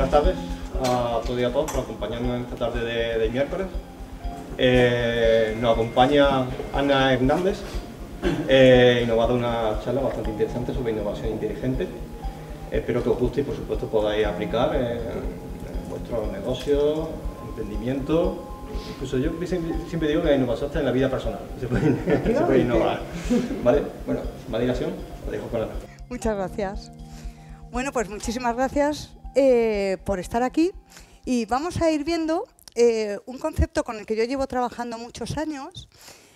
buenas tardes a todos y a todos por acompañarnos en esta tarde de miércoles. Nos acompaña Ana Hernández y nos va a dar una charla bastante interesante sobre innovación inteligente. Espero que os guste y por supuesto podáis aplicar en vuestros negocios, emprendimientos. Incluso yo siempre digo que la innovación está en la vida personal, se puede innovar. ¿Vale? Bueno, más dilación, lo dejo con Ana. Muchas gracias. Bueno, pues muchísimas gracias por estar aquí y vamos a ir viendo un concepto con el que yo llevo trabajando muchos años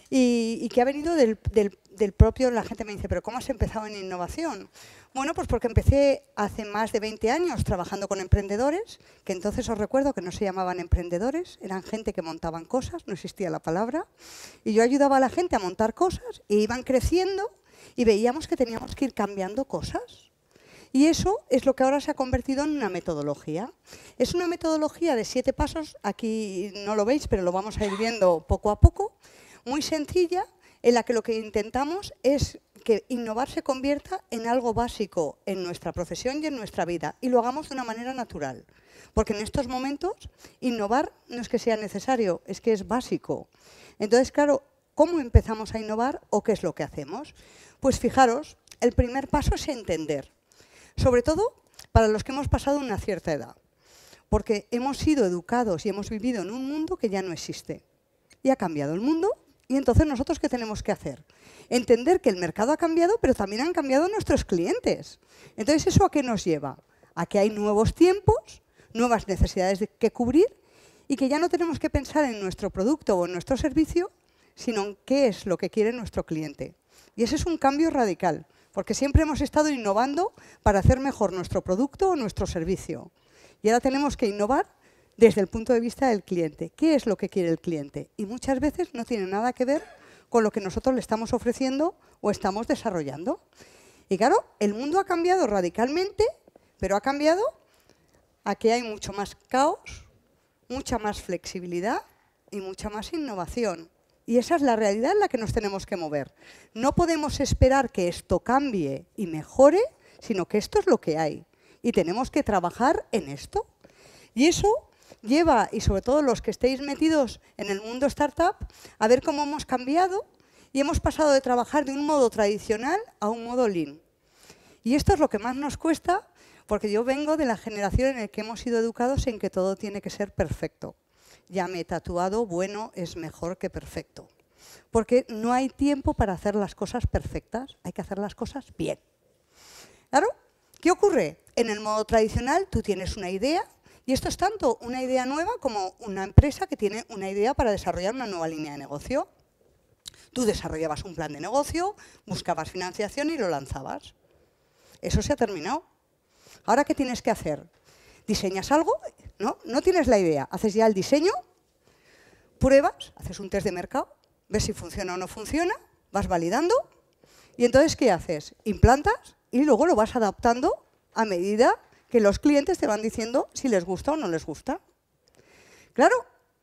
y que ha venido del propio, la gente me dice, ¿pero cómo has empezado en innovación? Bueno, pues porque empecé hace más de 20 años trabajando con emprendedores, que entonces os recuerdo que no se llamaban emprendedores, eran gente que montaban cosas, no existía la palabra, y yo ayudaba a la gente a montar cosas e iban creciendo y veíamos que teníamos que ir cambiando cosas. Y eso es lo que ahora se ha convertido en una metodología. Es una metodología de 7 pasos, aquí no lo veis, pero lo vamos a ir viendo poco a poco, muy sencilla, en la que lo que intentamos es que innovar se convierta en algo básico en nuestra profesión y en nuestra vida, y lo hagamos de una manera natural. Porque en estos momentos, innovar no es que sea necesario, es que es básico. Entonces, claro, ¿cómo empezamos a innovar o qué es lo que hacemos? Pues fijaros, el primer paso es entender. Sobre todo para los que hemos pasado una cierta edad, porque hemos sido educados y hemos vivido en un mundo que ya no existe. Y ha cambiado el mundo, y entonces nosotros ¿qué tenemos que hacer? Entender que el mercado ha cambiado, pero también han cambiado nuestros clientes. Entonces, ¿eso a qué nos lleva? A que hay nuevos tiempos, nuevas necesidades que cubrir, y que ya no tenemos que pensar en nuestro producto o en nuestro servicio, sino en qué es lo que quiere nuestro cliente. Y ese es un cambio radical. Porque siempre hemos estado innovando para hacer mejor nuestro producto o nuestro servicio. Y ahora tenemos que innovar desde el punto de vista del cliente. ¿Qué es lo que quiere el cliente? Y muchas veces no tiene nada que ver con lo que nosotros le estamos ofreciendo o estamos desarrollando. Y claro, el mundo ha cambiado radicalmente, pero ha cambiado a que hay mucho más caos, mucha más flexibilidad y mucha más innovación. Y esa es la realidad en la que nos tenemos que mover. No podemos esperar que esto cambie y mejore, sino que esto es lo que hay. Y tenemos que trabajar en esto. Y eso lleva, y sobre todo los que estéis metidos en el mundo startup, a ver cómo hemos cambiado y hemos pasado de trabajar de un modo tradicional a un modo lean. Y esto es lo que más nos cuesta, porque yo vengo de la generación en la que hemos sido educados en que todo tiene que ser perfecto. Ya me he tatuado, bueno es mejor que perfecto. Porque no hay tiempo para hacer las cosas perfectas, hay que hacer las cosas bien. Claro, ¿qué ocurre? En el modo tradicional tú tienes una idea, y esto es tanto una idea nueva como una empresa que tiene una idea para desarrollar una nueva línea de negocio. Tú desarrollabas un plan de negocio, buscabas financiación y lo lanzabas. Eso se ha terminado. Ahora, ¿qué tienes que hacer? ¿Diseñas algo? No tienes la idea. Haces ya el diseño, pruebas, haces un test de mercado, ves si funciona o no funciona, vas validando y entonces ¿qué haces? Implantas y luego lo vas adaptando a medida que los clientes te van diciendo si les gusta o no les gusta. Claro,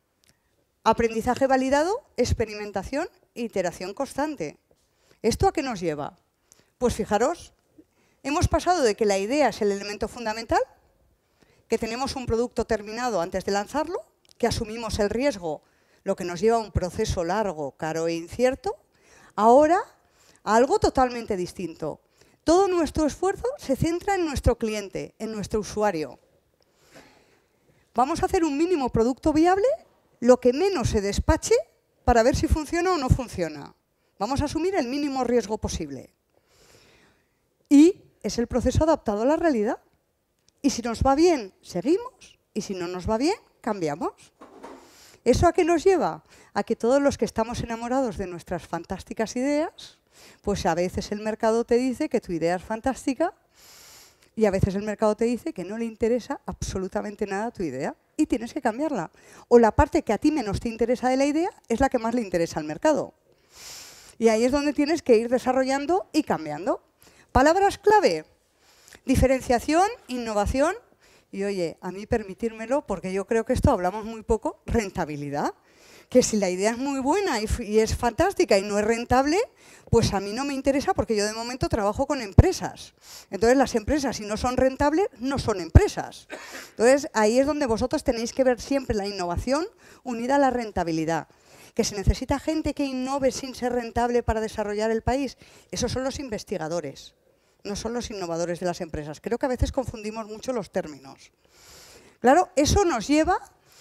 aprendizaje validado, experimentación e iteración constante. ¿Esto a qué nos lleva? Pues fijaros, hemos pasado de que la idea es el elemento fundamental, que tenemos un producto terminado antes de lanzarlo, que asumimos el riesgo, lo que nos lleva a un proceso largo, caro e incierto, ahora a algo totalmente distinto. Todo nuestro esfuerzo se centra en nuestro cliente, en nuestro usuario. Vamos a hacer un mínimo producto viable, lo que menos se despache, para ver si funciona o no funciona. Vamos a asumir el mínimo riesgo posible. Y es el proceso adaptado a la realidad. Y si nos va bien, seguimos. Y si no nos va bien, cambiamos. ¿Eso a qué nos lleva? A que todos los que estamos enamorados de nuestras fantásticas ideas, pues a veces el mercado te dice que tu idea es fantástica y a veces el mercado te dice que no le interesa absolutamente nada tu idea y tienes que cambiarla. O la parte que a ti menos te interesa de la idea es la que más le interesa al mercado. Y ahí es donde tienes que ir desarrollando y cambiando. Palabras clave. Diferenciación, innovación y, oye, a mí permitírmelo, porque yo creo que esto hablamos muy poco, rentabilidad. que si la idea es muy buena y es fantástica y no es rentable, pues a mí no me interesa porque yo de momento trabajo con empresas. Entonces las empresas, si no son rentables, no son empresas. Entonces ahí es donde vosotros tenéis que ver siempre la innovación unida a la rentabilidad. Que se necesita gente que innove sin ser rentable para desarrollar el país. Esos son los investigadores, no son los innovadores de las empresas. Creo que a veces confundimos mucho los términos. Claro, eso nos lleva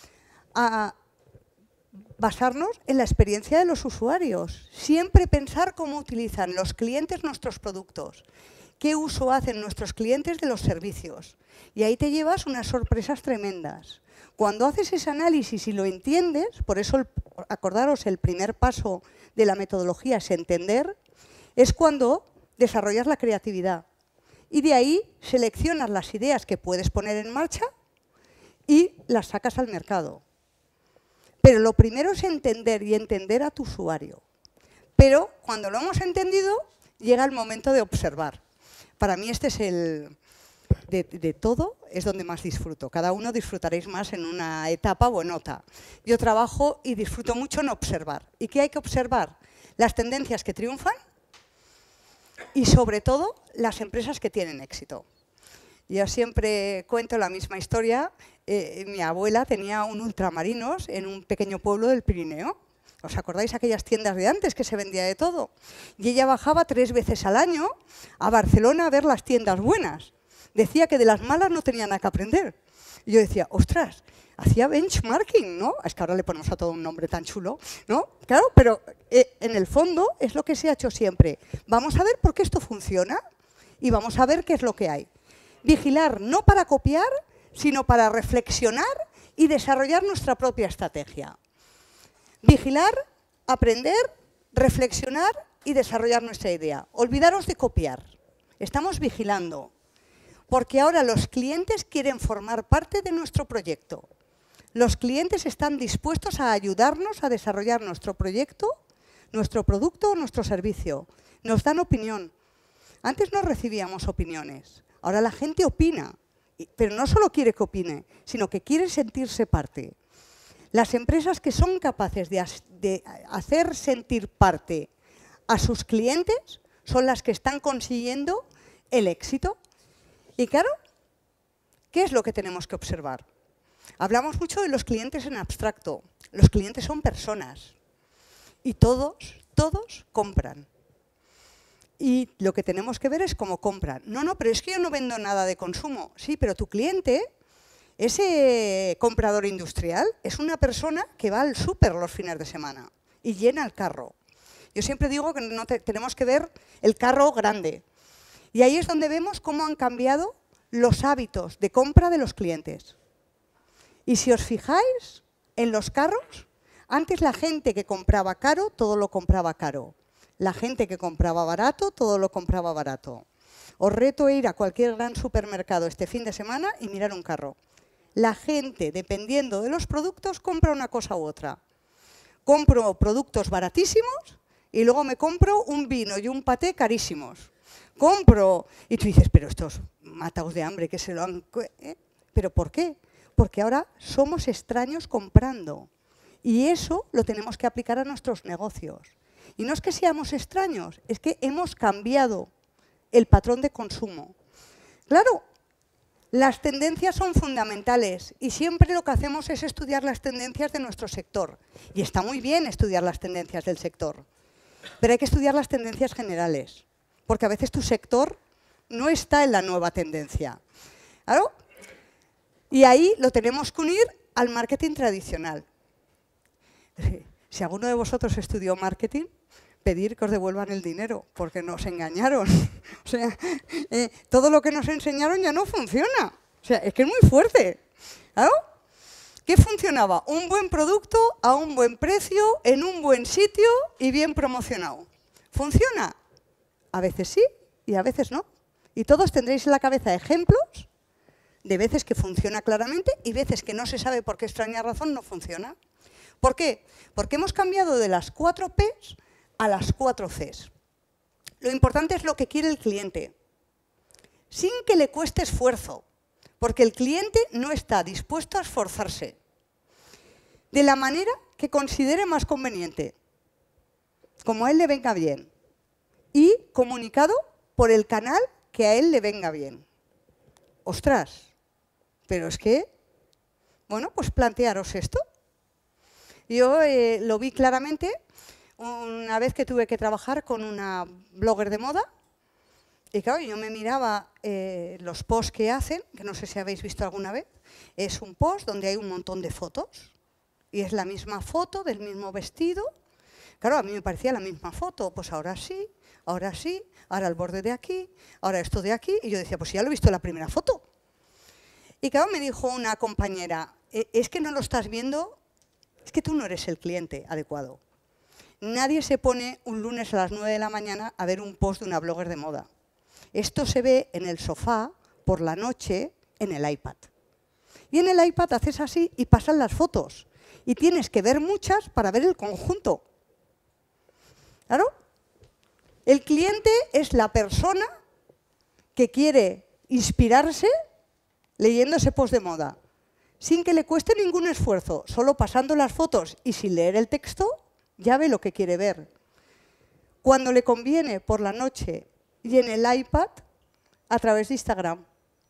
a basarnos en la experiencia de los usuarios. Siempre pensar cómo utilizan los clientes nuestros productos, qué uso hacen nuestros clientes de los servicios. Y ahí te llevas unas sorpresas tremendas. Cuando haces ese análisis y lo entiendes, por eso acordaros, el primer paso de la metodología es entender, es cuando desarrollas la creatividad. Y de ahí seleccionas las ideas que puedes poner en marcha y las sacas al mercado. Pero lo primero es entender y entender a tu usuario. Pero cuando lo hemos entendido, llega el momento de observar. Para mí este es el... De todo es donde más disfruto. Cada uno disfrutaréis más en una etapa o en otra. Yo trabajo y disfruto mucho en observar. ¿Y qué hay que observar? Las tendencias que triunfan y, sobre todo, las empresas que tienen éxito. Yo siempre cuento la misma historia. Mi abuela tenía un ultramarinos en un pequeño pueblo del Pirineo. ¿Os acordáis aquellas tiendas de antes que se vendía de todo? Y ella bajaba 3 veces al año a Barcelona a ver las tiendas buenas. Decía que de las malas no tenía nada que aprender. Y yo decía, ostras, hacía benchmarking, ¿no? Es que ahora le ponemos a todo un nombre tan chulo, ¿no? Claro, pero en el fondo es lo que se ha hecho siempre. Vamos a ver por qué esto funciona y vamos a ver qué es lo que hay. Vigilar no para copiar, sino para reflexionar y desarrollar nuestra propia estrategia. Vigilar, aprender, reflexionar y desarrollar nuestra idea. Olvidaros de copiar. Estamos vigilando. Porque ahora los clientes quieren formar parte de nuestro proyecto. Los clientes están dispuestos a ayudarnos a desarrollar nuestro proyecto, nuestro producto o nuestro servicio. Nos dan opinión. Antes no recibíamos opiniones. Ahora la gente opina. Pero no solo quiere que opine, sino que quiere sentirse parte. Las empresas que son capaces de hacer sentir parte a sus clientes son las que están consiguiendo el éxito. Y claro, ¿qué es lo que tenemos que observar? Hablamos mucho de los clientes en abstracto. Los clientes son personas y todos compran. Y lo que tenemos que ver es cómo compran. No, pero es que yo no vendo nada de consumo. Sí, pero tu cliente, ese comprador industrial, es una persona que va al súper los fines de semana y llena el carro. Yo siempre digo que tenemos que ver el carro grande. Y ahí es donde vemos cómo han cambiado los hábitos de compra de los clientes. Y si os fijáis en los carros, antes la gente que compraba caro, todo lo compraba caro. La gente que compraba barato, todo lo compraba barato. Os reto a ir a cualquier gran supermercado este fin de semana y mirar un carro. La gente, dependiendo de los productos, compra una cosa u otra. Compro productos baratísimos y luego me compro un vino y un paté carísimos. Compro, y tú dices, pero estos mataos de hambre que se lo han... ¿Pero por qué? Porque ahora somos extraños comprando. Y eso lo tenemos que aplicar a nuestros negocios. Y no es que seamos extraños, es que hemos cambiado el patrón de consumo. Claro, las tendencias son fundamentales y siempre lo que hacemos es estudiar las tendencias de nuestro sector. Y está muy bien estudiar las tendencias del sector, pero hay que estudiar las tendencias generales. Porque a veces tu sector no está en la nueva tendencia. ¿Claro? Y ahí lo tenemos que unir al marketing tradicional. Si alguno de vosotros estudió marketing, pedir que os devuelvan el dinero, porque nos engañaron. O sea, todo lo que nos enseñaron ya no funciona. O sea, es que es muy fuerte. ¿Claro? ¿Qué funcionaba? Un buen producto a un buen precio, en un buen sitio y bien promocionado. ¿Funciona? A veces sí y a veces no. Y todos tendréis en la cabeza ejemplos de veces que funciona claramente y veces que no se sabe por qué extraña razón no funciona. ¿Por qué? Porque hemos cambiado de las 4 P's a las 4 C's. Lo importante es lo que quiere el cliente, sin que le cueste esfuerzo, porque el cliente no está dispuesto a esforzarse. De la manera que considere más conveniente, como a él le venga bien, y comunicado por el canal que a él le venga bien. Ostras, pero es que, bueno, pues plantearos esto. Yo lo vi claramente una vez que tuve que trabajar con una blogger de moda. Y claro, yo me miraba los posts que hacen, que no sé si habéis visto alguna vez. Es un post donde hay un montón de fotos. Y es la misma foto del mismo vestido. Claro, a mí me parecía la misma foto. Pues ahora sí, ahora el borde de aquí, ahora esto de aquí. Y yo decía, pues ya lo he visto en la primera foto. Y claro, me dijo una compañera, es que no lo estás viendo, es que tú no eres el cliente adecuado. Nadie se pone un lunes a las 9 de la mañana a ver un post de una blogger de moda. Esto se ve en el sofá, por la noche, en el iPad. Y en el iPad haces así y pasan las fotos. Y tienes que ver muchas para ver el conjunto. ¿Claro? El cliente es la persona que quiere inspirarse leyendo ese post de moda, sin que le cueste ningún esfuerzo, solo pasando las fotos y sin leer el texto, ya ve lo que quiere ver. Cuando le conviene, por la noche, y en el iPad, a través de Instagram.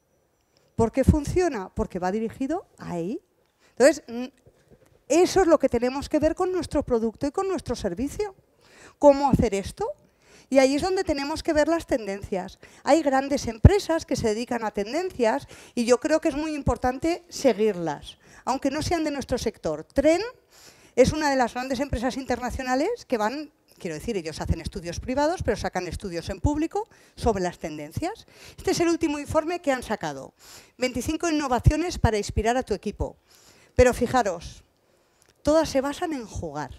¿Por qué funciona? Porque va dirigido ahí. Entonces, eso es lo que tenemos que ver con nuestro producto y con nuestro servicio. ¿Cómo hacer esto? Y ahí es donde tenemos que ver las tendencias. Hay grandes empresas que se dedican a tendencias y yo creo que es muy importante seguirlas, aunque no sean de nuestro sector. Tren es una de las grandes empresas internacionales que van, quiero decir, ellos hacen estudios privados, pero sacan estudios en público sobre las tendencias. Este es el último informe que han sacado. 25 innovaciones para inspirar a tu equipo. Pero fijaros, todas se basan en jugar.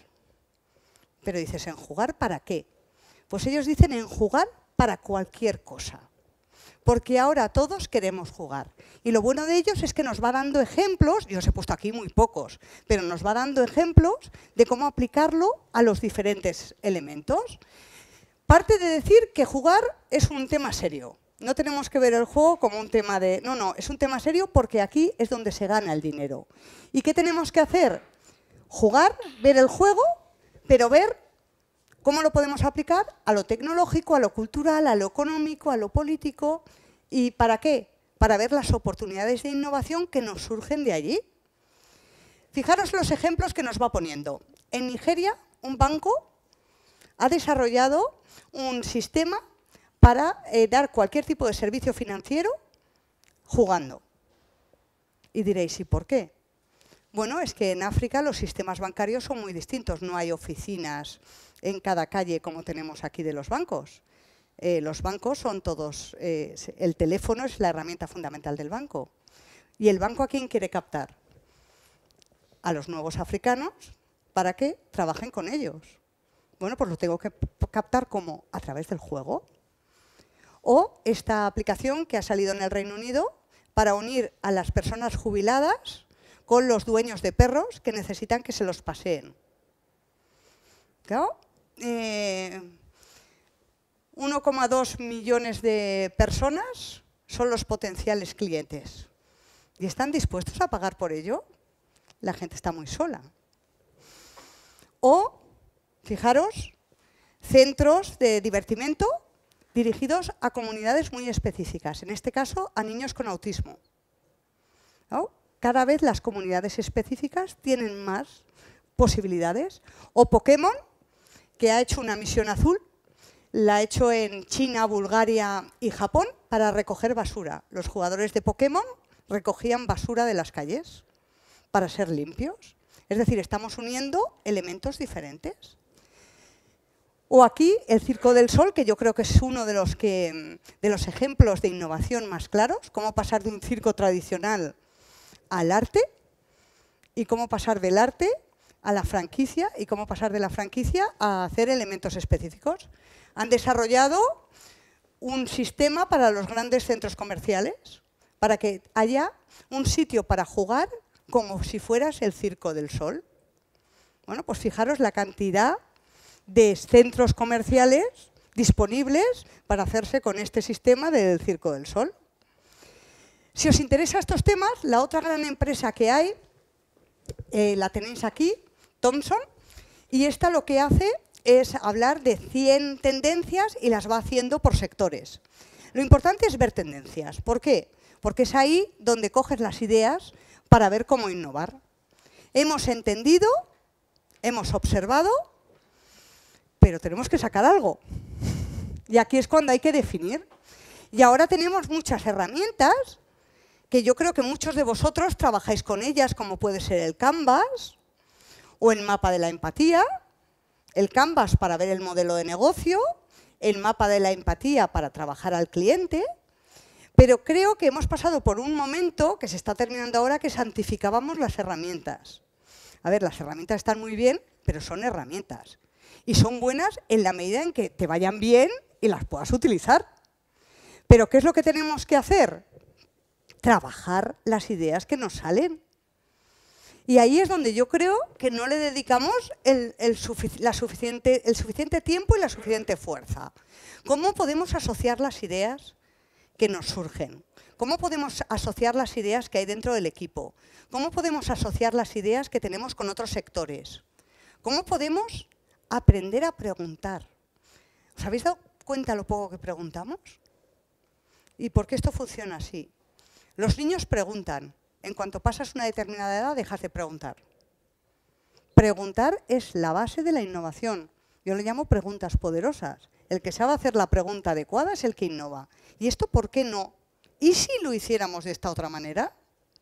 Pero dices, ¿en jugar para qué? Pues ellos dicen en jugar para cualquier cosa. Porque ahora todos queremos jugar. Y lo bueno de ellos es que nos va dando ejemplos, yo os he puesto aquí muy pocos, pero nos va dando ejemplos de cómo aplicarlo a los diferentes elementos. Parte de decir que jugar es un tema serio. No tenemos que ver el juego como un tema de... No, es un tema serio porque aquí es donde se gana el dinero. ¿Y qué tenemos que hacer? Jugar, ver el juego, pero ver cómo lo podemos aplicar a lo tecnológico, a lo cultural, a lo económico, a lo político. ¿Y para qué? Para ver las oportunidades de innovación que nos surgen de allí. Fijaros los ejemplos que nos va poniendo. En Nigeria, un banco ha desarrollado un sistema para dar cualquier tipo de servicio financiero jugando. Y diréis, ¿y por qué? Bueno, es que en África los sistemas bancarios son muy distintos. No hay oficinas en cada calle como tenemos aquí de los bancos. Los bancos son todos... el teléfono es la herramienta fundamental del banco. ¿Y el banco a quién quiere captar? A los nuevos africanos para que trabajen con ellos. Bueno, pues lo tengo que captar ¿cómo? A través del juego. O esta aplicación que ha salido en el Reino Unido para unir a las personas jubiladas con los dueños de perros que necesitan que se los paseen. Claro, 1,2 millones de personas son los potenciales clientes. ¿Y están dispuestos a pagar por ello? La gente está muy sola. O, fijaros, centros de divertimento dirigidos a comunidades muy específicas, en este caso a niños con autismo. ¿No? Cada vez las comunidades específicas tienen más posibilidades. O Pokémon, que ha hecho una misión azul, la ha hecho en China, Bulgaria y Japón para recoger basura. Los jugadores de Pokémon recogían basura de las calles para ser limpios. Es decir, estamos uniendo elementos diferentes. O aquí el Circo del Sol, que yo creo que es uno de los ejemplos de innovación más claros, cómo pasar de un circo tradicional al arte y cómo pasar del arte a la franquicia y cómo pasar de la franquicia a hacer elementos específicos. Han desarrollado un sistema para los grandes centros comerciales, para que haya un sitio para jugar como si fueras el Circo del Sol. Bueno, pues fijaros la cantidad de centros comerciales disponibles para hacerse con este sistema del Circo del Sol. Si os interesan estos temas, la otra gran empresa que hay, la tenéis aquí, Thompson, y esta lo que hace es hablar de 100 tendencias y las va haciendo por sectores. Lo importante es ver tendencias. ¿Por qué? Porque es ahí donde coges las ideas para ver cómo innovar. Hemos entendido, hemos observado, pero tenemos que sacar algo. Y aquí es cuando hay que definir. Y ahora tenemos muchas herramientas que yo creo que muchos de vosotros trabajáis con ellas, como puede ser el Canvas o el mapa de la empatía. El Canvas para ver el modelo de negocio, el mapa de la empatía para trabajar al cliente. Pero creo que hemos pasado por un momento que se está terminando ahora que santificábamos las herramientas. A ver, las herramientas están muy bien, pero son herramientas. Y son buenas en la medida en que te vayan bien y las puedas utilizar. Pero ¿qué es lo que tenemos que hacer? Trabajar las ideas que nos salen. Y ahí es donde yo creo que no le dedicamos el suficiente tiempo y la suficiente fuerza. ¿Cómo podemos asociar las ideas que nos surgen? ¿Cómo podemos asociar las ideas que hay dentro del equipo? ¿Cómo podemos asociar las ideas que tenemos con otros sectores? ¿Cómo podemos aprender a preguntar? ¿Os habéis dado cuenta lo poco que preguntamos? ¿Y por qué esto funciona así? Los niños preguntan. En cuanto pasas una determinada edad, dejas de preguntar. Preguntar es la base de la innovación. Yo le llamo preguntas poderosas. El que sabe hacer la pregunta adecuada es el que innova. ¿Y esto por qué no? ¿Y si lo hiciéramos de esta otra manera?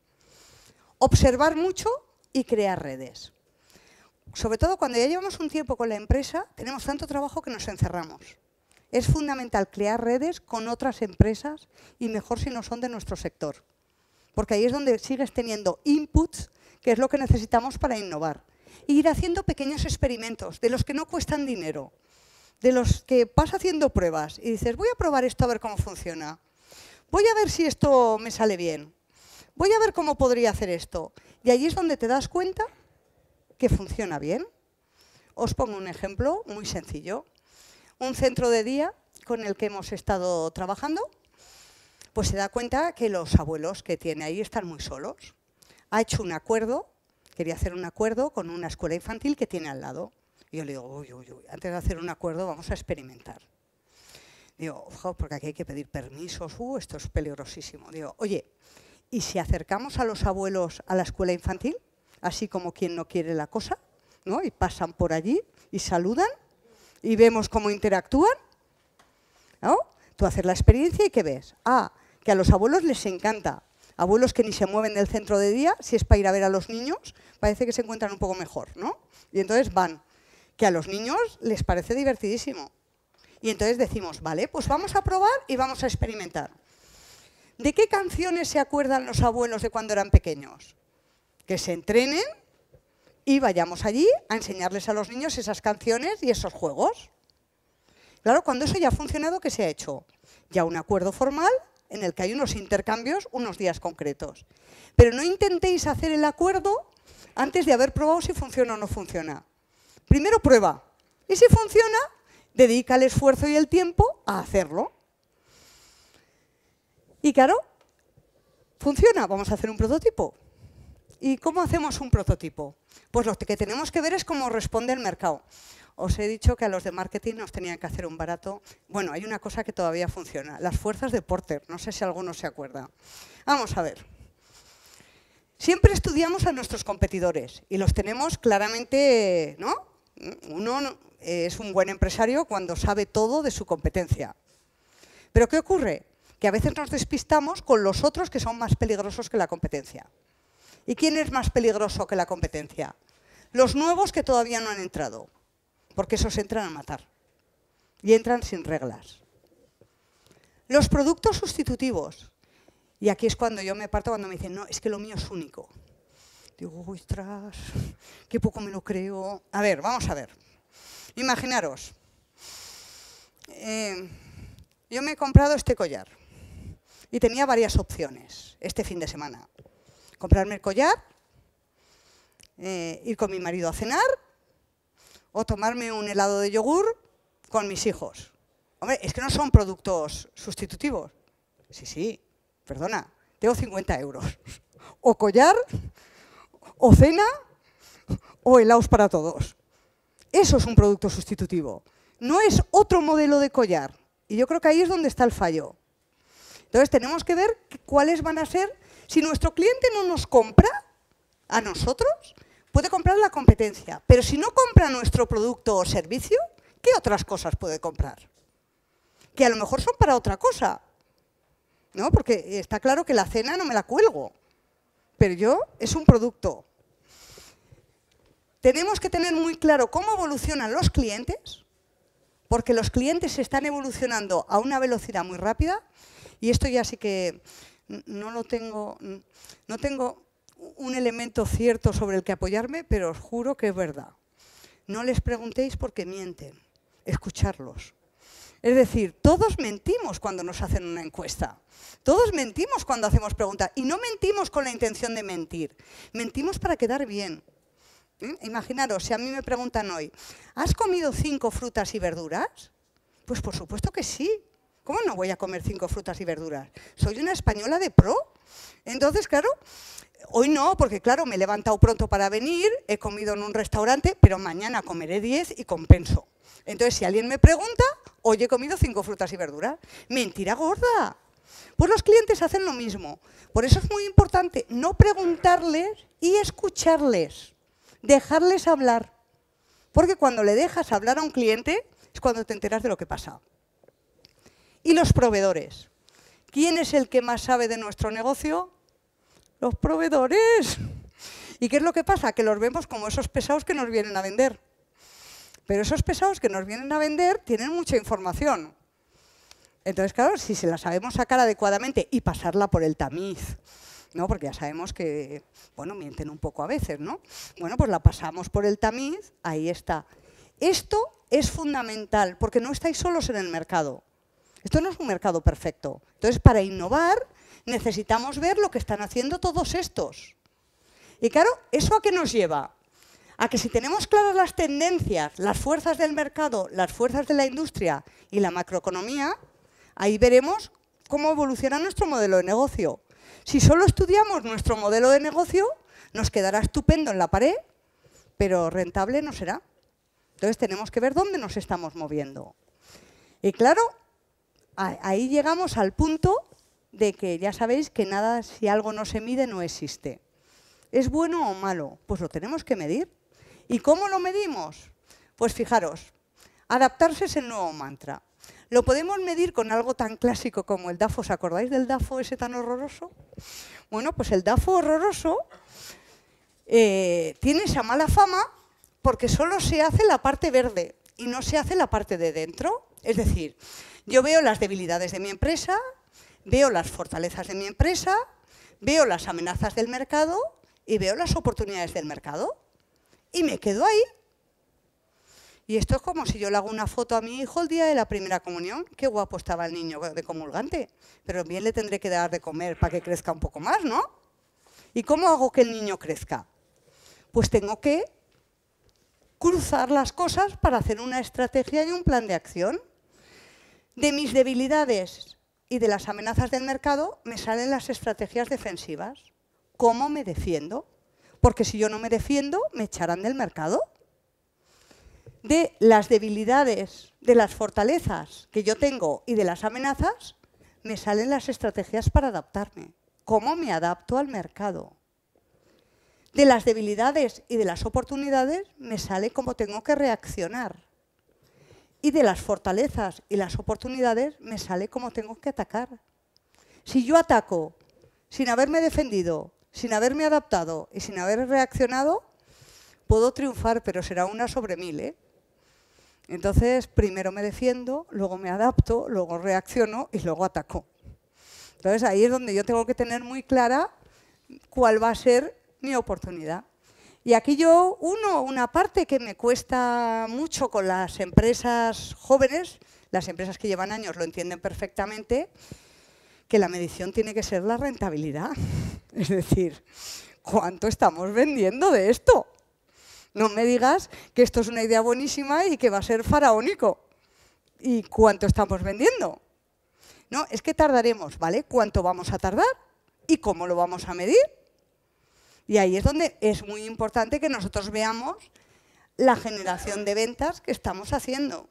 Observar mucho y crear redes. Sobre todo cuando ya llevamos un tiempo con la empresa, tenemos tanto trabajo que nos encerramos. Es fundamental crear redes con otras empresas y mejor si no son de nuestro sector. Porque ahí es donde sigues teniendo inputs, que es lo que necesitamos para innovar. E ir haciendo pequeños experimentos, de los que no cuestan dinero, de los que vas haciendo pruebas y dices, voy a probar esto a ver cómo funciona. Voy a ver si esto me sale bien. Voy a ver cómo podría hacer esto. Y ahí es donde te das cuenta que funciona bien. Os pongo un ejemplo muy sencillo. Un centro de día con el que hemos estado trabajando, pues se da cuenta que los abuelos que tiene ahí están muy solos. Ha hecho un acuerdo, quería hacer un acuerdo con una escuela infantil que tiene al lado. Y yo le digo, uy, antes de hacer un acuerdo vamos a experimentar. Digo, ojo, porque aquí hay que pedir permisos, esto es peligrosísimo. Digo, oye, ¿y si acercamos a los abuelos a la escuela infantil, así como quien no quiere la cosa, ¿no? Y pasan por allí y saludan y vemos cómo interactúan, ¿no? Tú haces la experiencia y ¿qué ves? Que a los abuelos les encanta. Abuelos que ni se mueven del centro de día, si es para ir a ver a los niños, parece que se encuentran un poco mejor, ¿no? Y entonces van. Que a los niños les parece divertidísimo. Y entonces decimos, vale, pues vamos a probar y vamos a experimentar. ¿De qué canciones se acuerdan los abuelos de cuando eran pequeños? Que se entrenen y vayamos allí a enseñarles a los niños esas canciones y esos juegos. Claro, cuando eso ya ha funcionado, ¿qué se ha hecho? Ya un acuerdo formal en el que hay unos intercambios, unos días concretos. Pero no intentéis hacer el acuerdo antes de haber probado si funciona o no funciona. Primero prueba. Y si funciona, dedica el esfuerzo y el tiempo a hacerlo. Y claro, funciona. Vamos a hacer un prototipo. ¿Y cómo hacemos un prototipo? Pues lo que tenemos que ver es cómo responde el mercado. Os he dicho que a los de marketing nos tenían que hacer un barato. Bueno, hay una cosa que todavía funciona. Las fuerzas de Porter. No sé si alguno se acuerda. Vamos a ver. Siempre estudiamos a nuestros competidores y los tenemos claramente, ¿no? Uno es un buen empresario cuando sabe todo de su competencia. ¿Pero qué ocurre? Que a veces nos despistamos con los otros que son más peligrosos que la competencia. ¿Y quién es más peligroso que la competencia? Los nuevos que todavía no han entrado. Porque esos entran a matar. Y entran sin reglas. Los productos sustitutivos. Y aquí es cuando yo me parto cuando me dicen, no, es que lo mío es único. Digo, uy, ostras, qué poco me lo creo. A ver, vamos a ver. Imaginaros. Yo me he comprado este collar. Y tenía varias opciones este fin de semana. Comprarme el collar, ir con mi marido a cenar, o tomarme un helado de yogur con mis hijos. Hombre, es que no son productos sustitutivos. Sí, perdona, tengo 50 euros. O collar, o cena, o helados para todos. Eso es un producto sustitutivo. No es otro modelo de collar. Y yo creo que ahí es donde está el fallo. Entonces tenemos que ver cuáles van a ser. Si nuestro cliente no nos compra a nosotros, puede comprar la competencia. Pero si no compra nuestro producto o servicio, ¿qué otras cosas puede comprar? Que a lo mejor son para otra cosa. ¿No? Porque está claro que la cena no me la cuelgo. Pero yo es un producto. Tenemos que tener muy claro cómo evolucionan los clientes, porque los clientes están evolucionando a una velocidad muy rápida, y esto ya sí que no tengo un elemento cierto sobre el que apoyarme, pero os juro que es verdad. No les preguntéis porque mienten, escucharlos. Es decir, todos mentimos cuando nos hacen una encuesta. Todos mentimos cuando hacemos preguntas. Y no mentimos con la intención de mentir. Mentimos para quedar bien. Imaginaros, si a mí me preguntan hoy, ¿has comido 5 frutas y verduras? Pues por supuesto que sí. ¿Cómo no voy a comer 5 frutas y verduras? Soy una española de pro. Entonces, claro, hoy no, porque claro, me he levantado pronto para venir, he comido en un restaurante, pero mañana comeré 10 y compenso. Entonces, si alguien me pregunta, hoy he comido 5 frutas y verduras. Mentira gorda. Pues los clientes hacen lo mismo. Por eso es muy importante no preguntarles y escucharles. Dejarles hablar. Porque cuando le dejas hablar a un cliente es cuando te enteras de lo que pasa. Y los proveedores. ¿Quién es el que más sabe de nuestro negocio? Los proveedores. ¿Y qué es lo que pasa? Que los vemos como esos pesados que nos vienen a vender. Pero esos pesados que nos vienen a vender tienen mucha información. Entonces, claro, si se la sabemos sacar adecuadamente y pasarla por el tamiz, ¿no? Porque ya sabemos que, bueno, mienten un poco a veces, ¿no? Bueno, pues la pasamos por el tamiz, ahí está. Esto es fundamental, porque no estáis solos en el mercado. Esto no es un mercado perfecto. Entonces, para innovar, necesitamos ver lo que están haciendo todos estos. Y claro, ¿eso a qué nos lleva? A que si tenemos claras las tendencias, las fuerzas del mercado, las fuerzas de la industria y la macroeconomía, ahí veremos cómo evoluciona nuestro modelo de negocio. Si solo estudiamos nuestro modelo de negocio, nos quedará estupendo en la pared, pero rentable no será. Entonces tenemos que ver dónde nos estamos moviendo. Y claro, ahí llegamos al punto de que ya sabéis que nada, si algo no se mide, no existe. ¿Es bueno o malo? Pues lo tenemos que medir. ¿Y cómo lo medimos? Pues fijaros, adaptarse es el nuevo mantra. Lo podemos medir con algo tan clásico como el DAFO. ¿Os acordáis del DAFO ese tan horroroso? Bueno, pues el DAFO horroroso tiene esa mala fama porque solo se hace la parte verde y no se hace la parte de dentro. Es decir, yo veo las debilidades de mi empresa, veo las fortalezas de mi empresa, veo las amenazas del mercado y veo las oportunidades del mercado. Y me quedo ahí. Y esto es como si yo le hago una foto a mi hijo el día de la primera comunión. Qué guapo estaba el niño de comulgante. Pero bien le tendré que dar de comer para que crezca un poco más, ¿no? ¿Y cómo hago que el niño crezca? Pues tengo que cruzar las cosas para hacer una estrategia y un plan de acción. De mis debilidades y de las amenazas del mercado me salen las estrategias defensivas. ¿Cómo me defiendo? Porque si yo no me defiendo, me echarán del mercado. De las debilidades, de las fortalezas que yo tengo y de las amenazas, me salen las estrategias para adaptarme. ¿Cómo me adapto al mercado? De las debilidades y de las oportunidades, me sale cómo tengo que reaccionar. Y de las fortalezas y las oportunidades, me sale cómo tengo que atacar. Si yo ataco sin haberme defendido, sin haberme adaptado y sin haber reaccionado, puedo triunfar, pero será una sobre 1000, ¿eh? Entonces, primero me defiendo, luego me adapto, luego reacciono y luego ataco. Entonces, ahí es donde yo tengo que tener muy clara cuál va a ser mi oportunidad. Y aquí yo una parte que me cuesta mucho con las empresas jóvenes, las empresas que llevan años lo entienden perfectamente, que la medición tiene que ser la rentabilidad. Es decir, ¿cuánto estamos vendiendo de esto? No me digas que esto es una idea buenísima y que va a ser faraónico. ¿Y cuánto estamos vendiendo? No, es que tardaremos, ¿vale? ¿Cuánto vamos a tardar? ¿Y cómo lo vamos a medir? Y ahí es donde es muy importante que nosotros veamos la generación de ventas que estamos haciendo.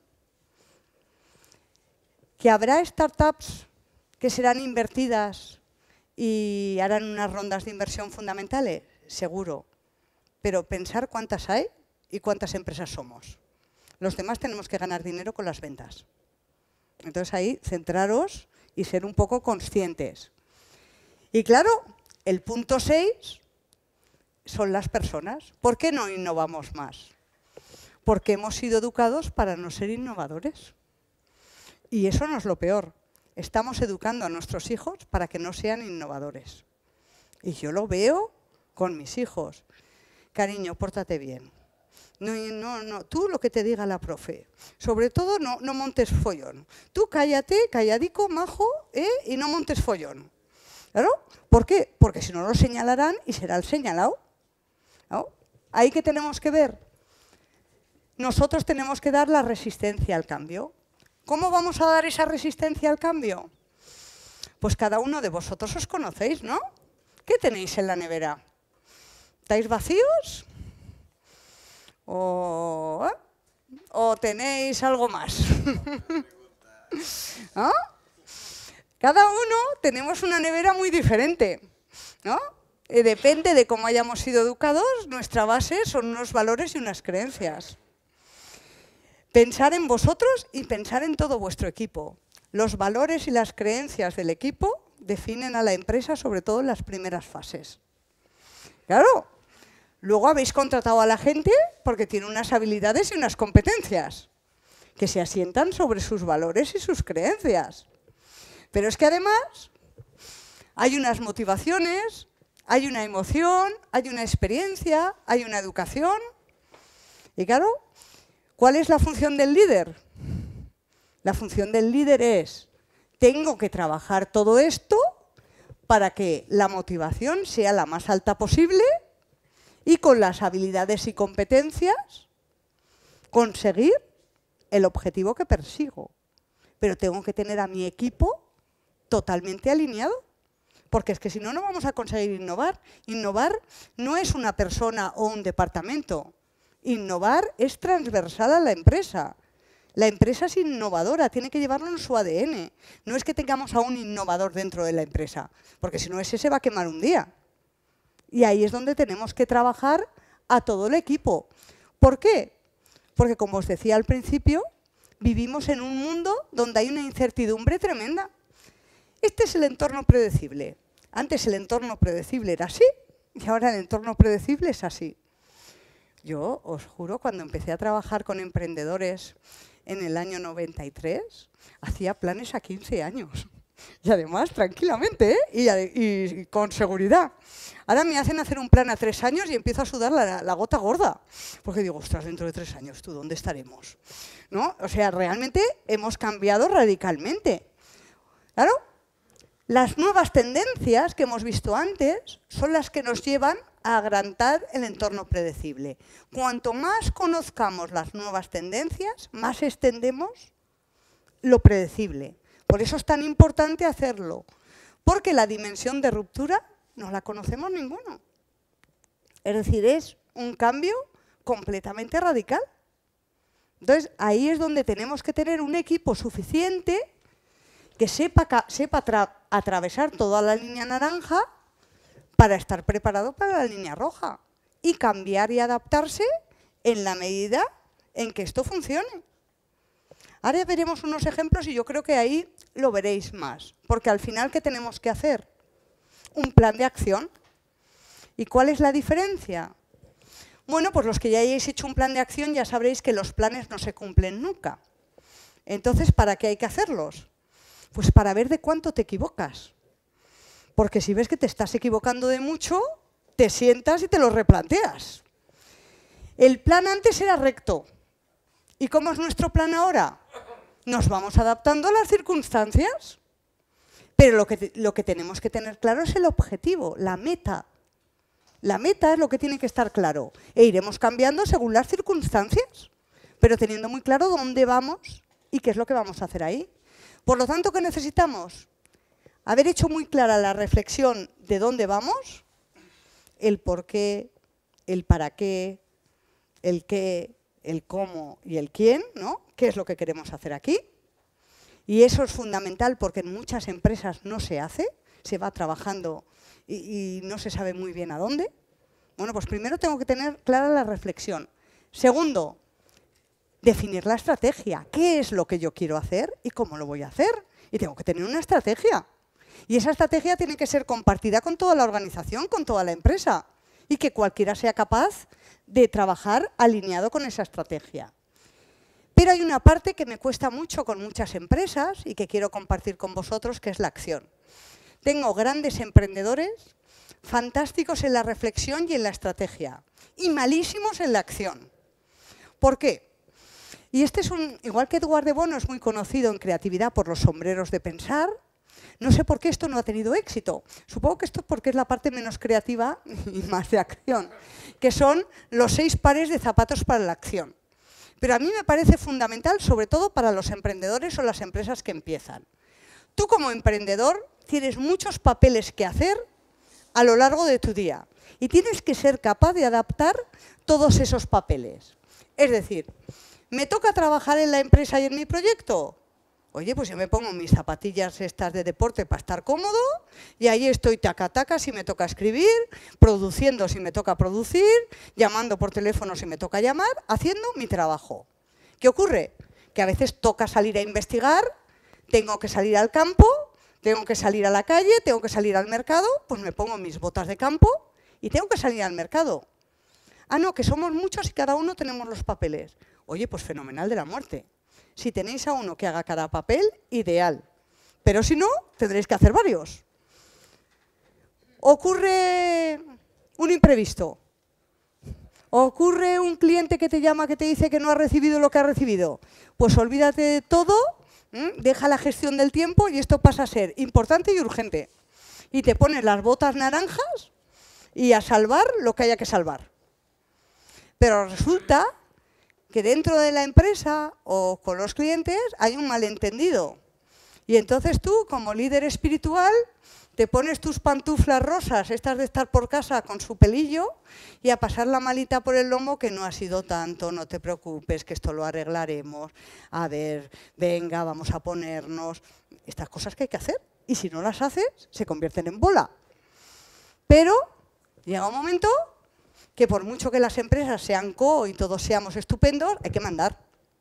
¿Que habrá startups que serán invertidas y harán unas rondas de inversión fundamentales? Seguro. Pero pensar cuántas hay y cuántas empresas somos. Los demás tenemos que ganar dinero con las ventas. Entonces ahí centraros y ser un poco conscientes. Y claro, el punto 6 son las personas. ¿Por qué no innovamos más? Porque hemos sido educados para no ser innovadores. Y eso no es lo peor. Estamos educando a nuestros hijos para que no sean innovadores. Y yo lo veo con mis hijos. Cariño, pórtate bien. No, tú lo que te diga la profe. Sobre todo no montes follón. Tú cállate, calladico, majo, y no montes follón. ¿Claro? ¿Por qué? Porque si no lo señalarán y será el señalado. ¿No? Ahí que tenemos que ver. Nosotros tenemos que dar la resistencia al cambio. ¿Cómo vamos a dar esa resistencia al cambio? Pues cada uno de vosotros os conocéis, ¿no? ¿Qué tenéis en la nevera? ¿Estáis vacíos? ¿O tenéis algo más? ¿No? Cada uno tenemos una nevera muy diferente, ¿no? Depende de cómo hayamos sido educados, nuestra base son unos valores y unas creencias. Pensar en vosotros y pensar en todo vuestro equipo. Los valores y las creencias del equipo definen a la empresa, sobre todo en las primeras fases. Claro, luego habéis contratado a la gente porque tiene unas habilidades y unas competencias que se asientan sobre sus valores y sus creencias. Pero es que además hay unas motivaciones, hay una emoción, hay una experiencia, hay una educación. Y claro, ¿cuál es la función del líder? La función del líder es, tengo que trabajar todo esto para que la motivación sea la más alta posible y con las habilidades y competencias conseguir el objetivo que persigo. Pero tengo que tener a mi equipo totalmente alineado, porque es que si no, no vamos a conseguir innovar. Innovar no es una persona o un departamento. Innovar es transversal a la empresa. La empresa es innovadora, tiene que llevarlo en su ADN. No es que tengamos a un innovador dentro de la empresa, porque si no ese se va a quemar un día. Y ahí es donde tenemos que trabajar a todo el equipo. ¿Por qué? Porque, como os decía al principio, vivimos en un mundo donde hay una incertidumbre tremenda. Este es el entorno predecible. Antes el entorno predecible era así y ahora el entorno predecible es así. Yo os juro, cuando empecé a trabajar con emprendedores en el año 93, hacía planes a 15 años. Y además, tranquilamente, y con seguridad. Ahora me hacen hacer un plan a 3 años y empiezo a sudar la gota gorda. Porque digo, ostras, dentro de 3 años, ¿tú dónde estaremos? ¿No? O sea, realmente hemos cambiado radicalmente. Claro, las nuevas tendencias que hemos visto antes son las que nos llevan a agrandar el entorno predecible. Cuanto más conozcamos las nuevas tendencias, más extendemos lo predecible. Por eso es tan importante hacerlo, porque la dimensión de ruptura no la conocemos ninguno. Es decir, es un cambio completamente radical. Entonces, ahí es donde tenemos que tener un equipo suficiente que sepa atravesar toda la línea naranja para estar preparado para la línea roja y cambiar y adaptarse en la medida en que esto funcione. Ahora veremos unos ejemplos y yo creo que ahí lo veréis más, porque al final, ¿qué tenemos que hacer? Un plan de acción. ¿Y cuál es la diferencia? Bueno, pues los que ya hayáis hecho un plan de acción ya sabréis que los planes no se cumplen nunca. Entonces, ¿para qué hay que hacerlos? Pues para ver de cuánto te equivocas. Porque si ves que te estás equivocando de mucho, te sientas y te lo replanteas. El plan antes era recto. ¿Y cómo es nuestro plan ahora? Nos vamos adaptando a las circunstancias. Pero lo que tenemos que tener claro es el objetivo, la meta. La meta es lo que tiene que estar claro. E iremos cambiando según las circunstancias, pero teniendo muy claro dónde vamos y qué es lo que vamos a hacer ahí. Por lo tanto, ¿qué necesitamos? Haber hecho muy clara la reflexión de dónde vamos, el por qué, el para qué, el cómo y el quién, ¿no? ¿Qué es lo que queremos hacer aquí? Y eso es fundamental porque en muchas empresas no se hace, se va trabajando y no se sabe muy bien a dónde. Bueno, pues primero tengo que tener clara la reflexión. Segundo, definir la estrategia. ¿Qué es lo que yo quiero hacer y cómo lo voy a hacer? Y tengo que tener una estrategia. Y esa estrategia tiene que ser compartida con toda la organización, con toda la empresa. Y que cualquiera sea capaz de trabajar alineado con esa estrategia. Pero hay una parte que me cuesta mucho con muchas empresas y que quiero compartir con vosotros, que es la acción. Tengo grandes emprendedores fantásticos en la reflexión y en la estrategia y malísimos en la acción. ¿Por qué? Y este es igual que Edward de Bono es muy conocido en creatividad por los sombreros de pensar, no sé por qué esto no ha tenido éxito. Supongo que esto es porque es la parte menos creativa y más de acción, que son los 6 pares de zapatos para la acción. Pero a mí me parece fundamental, sobre todo para los emprendedores o las empresas que empiezan. Tú como emprendedor tienes muchos papeles que hacer a lo largo de tu día y tienes que ser capaz de adaptar todos esos papeles. Es decir, ¿me toca trabajar en la empresa y en mi proyecto? Oye, pues yo me pongo mis zapatillas estas de deporte para estar cómodo y ahí estoy taca-taca si me toca escribir, produciendo si me toca producir, llamando por teléfono si me toca llamar, haciendo mi trabajo. ¿Qué ocurre? Que a veces toca salir a investigar, tengo que salir al campo, tengo que salir a la calle, tengo que salir al mercado, pues me pongo mis botas de campo y tengo que salir al mercado. Ah, no, que somos muchos y cada uno tenemos los papeles. Oye, pues fenomenal de la muerte. Si tenéis a uno que haga cada papel, ideal. Pero si no, tendréis que hacer varios. Ocurre un imprevisto. Ocurre un cliente que te llama que te dice que no ha recibido lo que ha recibido. Pues olvídate de todo, deja la gestión del tiempo y esto pasa a ser importante y urgente. Y te pones las botas naranjas y a salvar lo que haya que salvar. Pero resulta que dentro de la empresa o con los clientes hay un malentendido. Y entonces tú, como líder espiritual, te pones tus pantuflas rosas, estas de estar por casa con su pelillo, y a pasar la malita por el lomo, que no ha sido tanto, no te preocupes, que esto lo arreglaremos. A ver, venga, vamos a ponernos. Estas cosas que hay que hacer. Y si no las haces, se convierten en bola. Pero llega un momento que por mucho que las empresas sean y todos seamos estupendos, hay que mandar.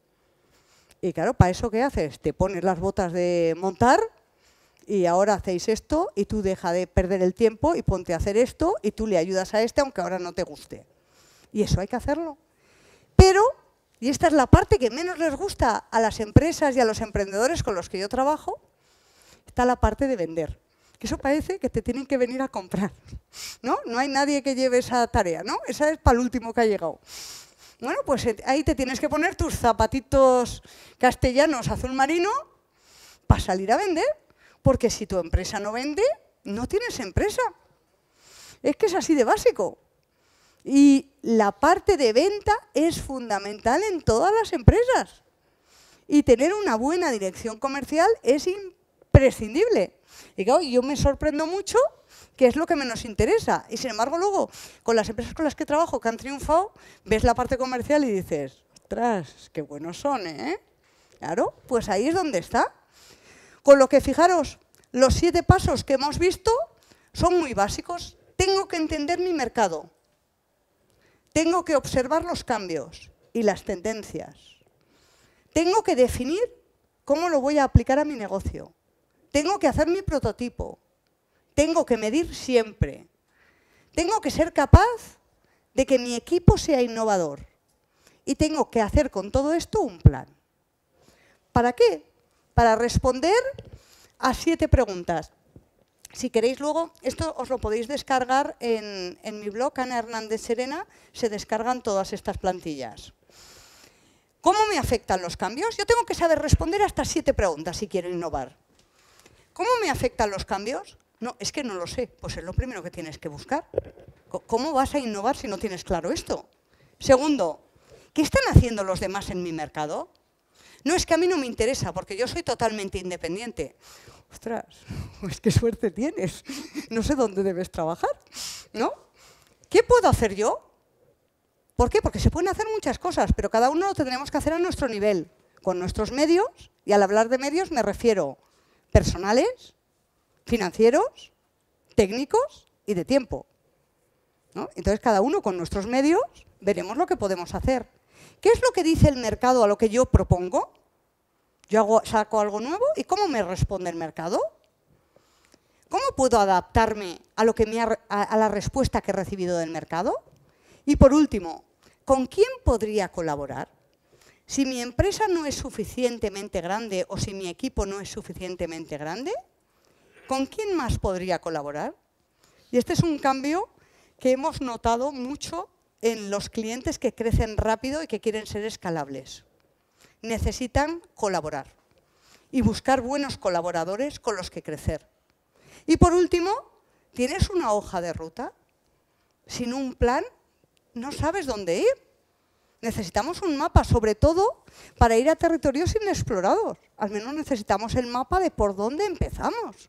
Y claro, ¿para eso qué haces? Te pones las botas de montar y ahora hacéis esto y tú deja de perder el tiempo y ponte a hacer esto y tú le ayudas a este aunque ahora no te guste. Y eso hay que hacerlo. Pero, y esta es la parte que menos les gusta a las empresas y a los emprendedores con los que yo trabajo, está la parte de vender. Que eso parece que te tienen que venir a comprar, ¿no? No hay nadie que lleve esa tarea, ¿no? Esa es para el último que ha llegado. Bueno, pues ahí te tienes que poner tus zapatitos castellanos azul marino para salir a vender, porque si tu empresa no vende, no tienes empresa. Es que es así de básico. Y la parte de venta es fundamental en todas las empresas. Y tener una buena dirección comercial es imprescindible. Y claro, yo me sorprendo mucho que es lo que menos interesa. Y sin embargo, luego, con las empresas con las que trabajo que han triunfado, ves la parte comercial y dices, ostras, qué buenos son, ¿eh? Claro, pues ahí es donde está. Con lo que, fijaros, los 7 pasos que hemos visto son muy básicos. Tengo que entender mi mercado. Tengo que observar los cambios y las tendencias. Tengo que definir cómo lo voy a aplicar a mi negocio. Tengo que hacer mi prototipo. Tengo que medir siempre. Tengo que ser capaz de que mi equipo sea innovador. Y tengo que hacer con todo esto un plan. ¿Para qué? Para responder a 7 preguntas. Si queréis luego, esto os lo podéis descargar en mi blog, Ana Hernández Serena, se descargan todas estas plantillas. ¿Cómo me afectan los cambios? Yo tengo que saber responder a estas 7 preguntas si quiero innovar. ¿Cómo me afectan los cambios? No, es que no lo sé. Pues es lo primero que tienes que buscar. ¿Cómo vas a innovar si no tienes claro esto? Segundo, ¿qué están haciendo los demás en mi mercado? No, es que a mí no me interesa porque yo soy totalmente independiente. Ostras, pues qué suerte tienes. No sé dónde debes trabajar, ¿no? ¿Qué puedo hacer yo? ¿Por qué? Porque se pueden hacer muchas cosas, pero cada uno lo tendremos que hacer a nuestro nivel, con nuestros medios, y al hablar de medios me refiero personales, financieros, técnicos y de tiempo, ¿no? Entonces, cada uno con nuestros medios veremos lo que podemos hacer. ¿Qué es lo que dice el mercado a lo que yo propongo? Yo saco algo nuevo y ¿cómo me responde el mercado? ¿Cómo puedo adaptarme a la respuesta que he recibido del mercado? Y por último, ¿con quién podría colaborar? Si mi empresa no es suficientemente grande o si mi equipo no es suficientemente grande, ¿con quién más podría colaborar? Y este es un cambio que hemos notado mucho en los clientes que crecen rápido y que quieren ser escalables. Necesitan colaborar y buscar buenos colaboradores con los que crecer. Y por último, ¿tienes una hoja de ruta? Sin un plan, no sabes dónde ir. Necesitamos un mapa, sobre todo para ir a territorios inexplorados. Al menos necesitamos el mapa de por dónde empezamos.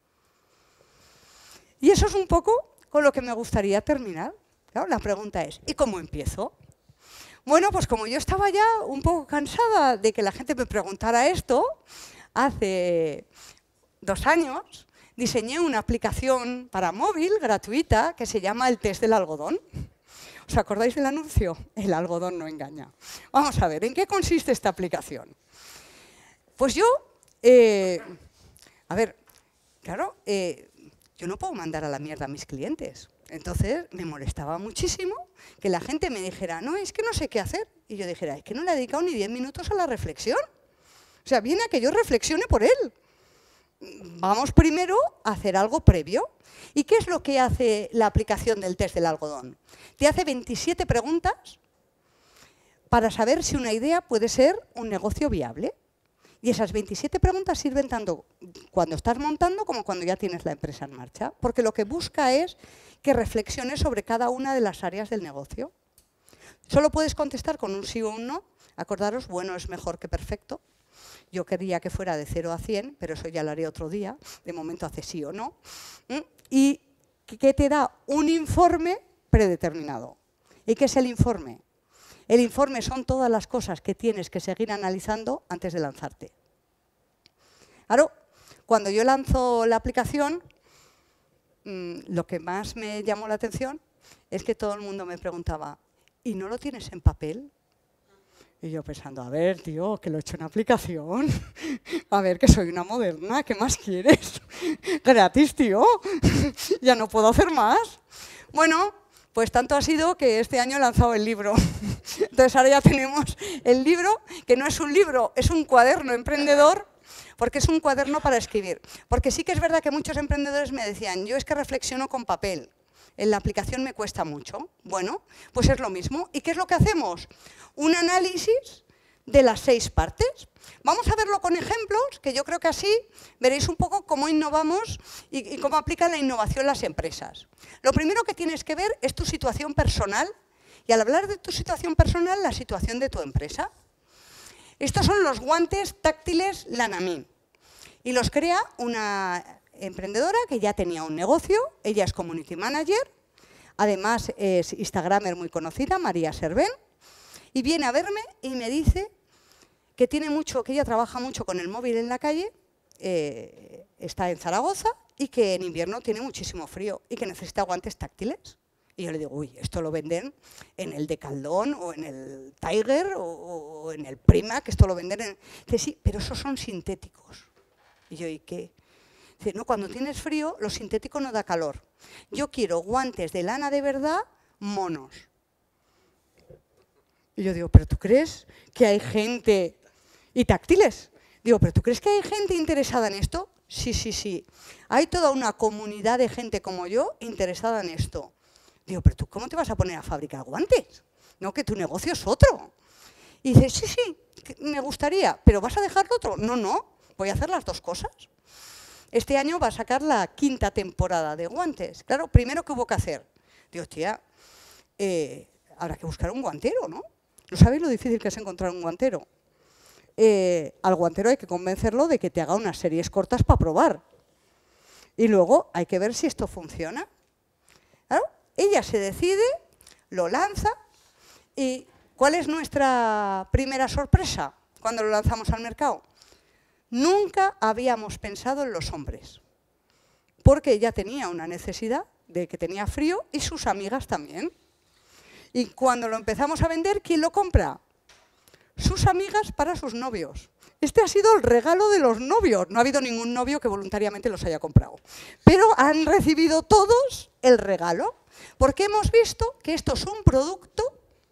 Y eso es un poco con lo que me gustaría terminar. Claro, la pregunta es, ¿y cómo empiezo? Bueno, pues como yo estaba ya un poco cansada de que la gente me preguntara esto, hace 2 años diseñé una aplicación para móvil gratuita que se llama el test del algodón. ¿Os acordáis del anuncio? El algodón no engaña. Vamos a ver, ¿en qué consiste esta aplicación? Pues yo, claro, yo no puedo mandar a la mierda a mis clientes. Entonces me molestaba muchísimo que la gente me dijera, no, es que no sé qué hacer. Y yo dijera, es que no le he dedicado ni 10 minutos a la reflexión. O sea, viene a que yo reflexione por él. Vamos primero a hacer algo previo. ¿Y qué es lo que hace la aplicación del test del algodón? Te hace 27 preguntas para saber si una idea puede ser un negocio viable. Y esas 27 preguntas sirven tanto cuando estás montando como cuando ya tienes la empresa en marcha, porque lo que busca es que reflexiones sobre cada una de las áreas del negocio. Solo puedes contestar con un sí o un no. Acordaros, bueno es mejor que perfecto. Yo quería que fuera de 0 a 100, pero eso ya lo haré otro día. De momento hace sí o no. Y que te da un informe predeterminado. ¿Y qué es el informe? El informe son todas las cosas que tienes que seguir analizando antes de lanzarte. Claro, cuando yo lanzo la aplicación, lo que más me llamó la atención es que todo el mundo me preguntaba, ¿y no lo tienes en papel? Y yo pensando, a ver, tío, que lo he hecho en aplicación. A ver, que soy una moderna, ¿qué más quieres? Gratis, tío. Ya no puedo hacer más. Bueno, pues tanto ha sido que este año he lanzado el libro. Entonces ahora ya tenemos el libro, que no es un libro, es un cuaderno emprendedor, porque es un cuaderno para escribir. Porque sí que es verdad que muchos emprendedores me decían, yo es que reflexiono con papel. En la aplicación me cuesta mucho. Bueno, pues es lo mismo. ¿Y qué es lo que hacemos? Un análisis de las 6 partes. Vamos a verlo con ejemplos, que yo creo que así veréis un poco cómo innovamos y cómo aplica la innovación las empresas. Lo primero que tienes que ver es tu situación personal y al hablar de tu situación personal, la situación de tu empresa. Estos son los guantes táctiles Lanamin y los crea una emprendedora que ya tenía un negocio, ella es community manager, además es instagramer muy conocida, María Servén, y viene a verme y me dice que ella trabaja mucho con el móvil en la calle, está en Zaragoza y que en invierno tiene muchísimo frío y que necesita guantes táctiles. Y yo le digo, uy, esto lo venden en el Decathlon o en el Tiger o en el Prima, que esto lo venden en... Dice, sí, pero esos son sintéticos. Y yo, ¿y qué? Dice, no, cuando tienes frío, lo sintético no da calor. Yo quiero guantes de lana de verdad, monos. Y yo digo, ¿pero tú crees que hay gente... y táctiles? Digo, ¿pero tú crees que hay gente interesada en esto? Sí, sí, sí. Hay toda una comunidad de gente como yo interesada en esto. Digo, ¿pero tú cómo te vas a poner a fabricar guantes? No, que tu negocio es otro. Y dice, sí, sí, me gustaría, ¿pero vas a dejarlo otro? No, no, voy a hacer las 2 cosas. Este año va a sacar la 5ª temporada de guantes. Claro, primero, ¿qué hubo que hacer? Digo, tía, habrá que buscar un guantero, ¿no? ¿No sabéis lo difícil que es encontrar un guantero? Al guantero hay que convencerlo de que te haga unas series cortas para probar. Y luego hay que ver si esto funciona. Claro, ella se decide, lo lanza y ¿cuál es nuestra primera sorpresa cuando lo lanzamos al mercado? Nunca habíamos pensado en los hombres, porque ella tenía una necesidad de que tenía frío y sus amigas también. Y cuando lo empezamos a vender, ¿quién lo compra? Sus amigas para sus novios. Este ha sido el regalo de los novios. No ha habido ningún novio que voluntariamente los haya comprado. Pero han recibido todos el regalo, porque hemos visto que esto es un producto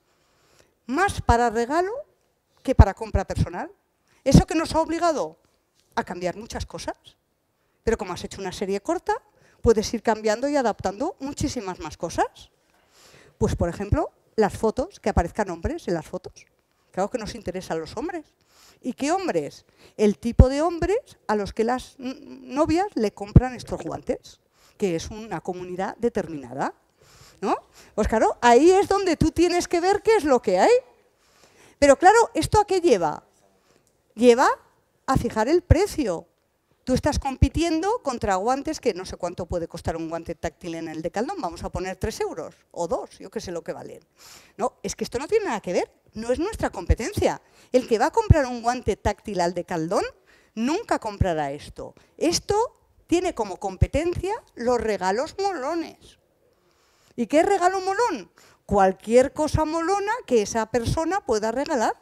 más para regalo que para compra personal. Eso que nos ha obligado a cambiar muchas cosas. Pero como has hecho una serie corta, puedes ir cambiando y adaptando muchísimas más cosas. Pues, por ejemplo, las fotos, que aparezcan hombres en las fotos. Claro que nos interesan los hombres. ¿Y qué hombres? El tipo de hombres a los que las novias le compran estos guantes, que es una comunidad determinada, ¿no? Pues claro, ahí es donde tú tienes que ver qué es lo que hay. Pero claro, ¿esto a qué lleva? Lleva a fijar el precio. Tú estás compitiendo contra guantes que no sé cuánto puede costar un guante táctil en el Decathlon, vamos a poner 3 euros o 2, yo qué sé lo que valen. No, es que esto no tiene nada que ver, no es nuestra competencia. El que va a comprar un guante táctil al Decathlon nunca comprará esto. Esto tiene como competencia los regalos molones. ¿Y qué es regalo molón? Cualquier cosa molona que esa persona pueda regalar.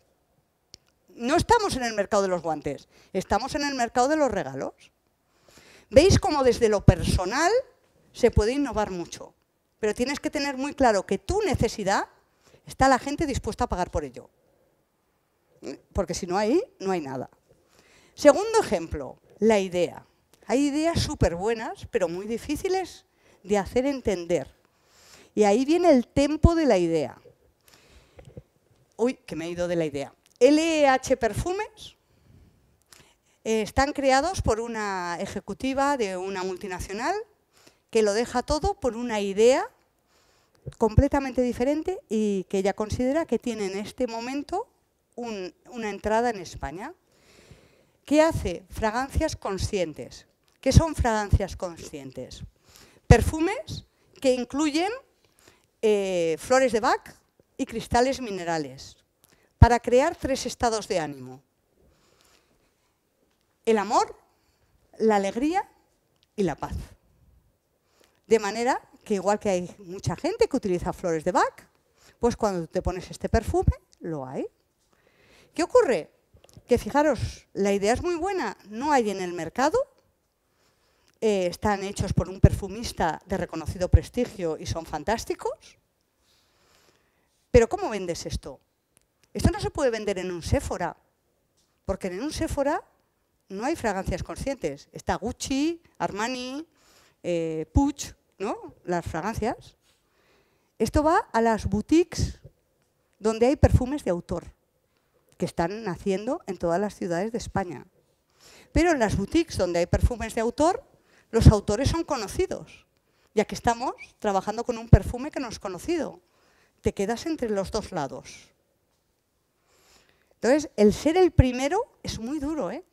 No estamos en el mercado de los guantes, estamos en el mercado de los regalos. ¿Veis cómo desde lo personal se puede innovar mucho? Pero tienes que tener muy claro que tu necesidad está la gente dispuesta a pagar por ello. Porque si no hay, no hay nada. Segundo ejemplo, la idea. Hay ideas súper buenas, pero muy difíciles de hacer entender. Y ahí viene el tempo de la idea. Uy, que me he ido de la idea. LH Perfumes están creados por una ejecutiva de una multinacional que lo deja todo por una idea completamente diferente y que ella considera que tiene en este momento una entrada en España. ¿Qué hace? Fragancias conscientes. ¿Qué son fragancias conscientes? Perfumes que incluyen flores de Bach y cristales minerales, para crear 3 estados de ánimo: el amor, la alegría y la paz. De manera que igual que hay mucha gente que utiliza flores de Bach, pues cuando te pones este perfume, lo hay. ¿Qué ocurre? Que fijaros, la idea es muy buena, no hay en el mercado, están hechos por un perfumista de reconocido prestigio y son fantásticos. Pero ¿cómo vendes esto? Esto no se puede vender en un Sephora, porque en un Sephora no hay fragancias conscientes. Está Gucci, Armani, Puig, ¿no? Las fragancias. Esto va a las boutiques donde hay perfumes de autor, que están naciendo en todas las ciudades de España. Pero en las boutiques donde hay perfumes de autor, los autores son conocidos. Ya que estamos trabajando con un perfume que no es conocido, te quedas entre los dos lados. Entonces, el ser el primero es muy duro, ¿eh?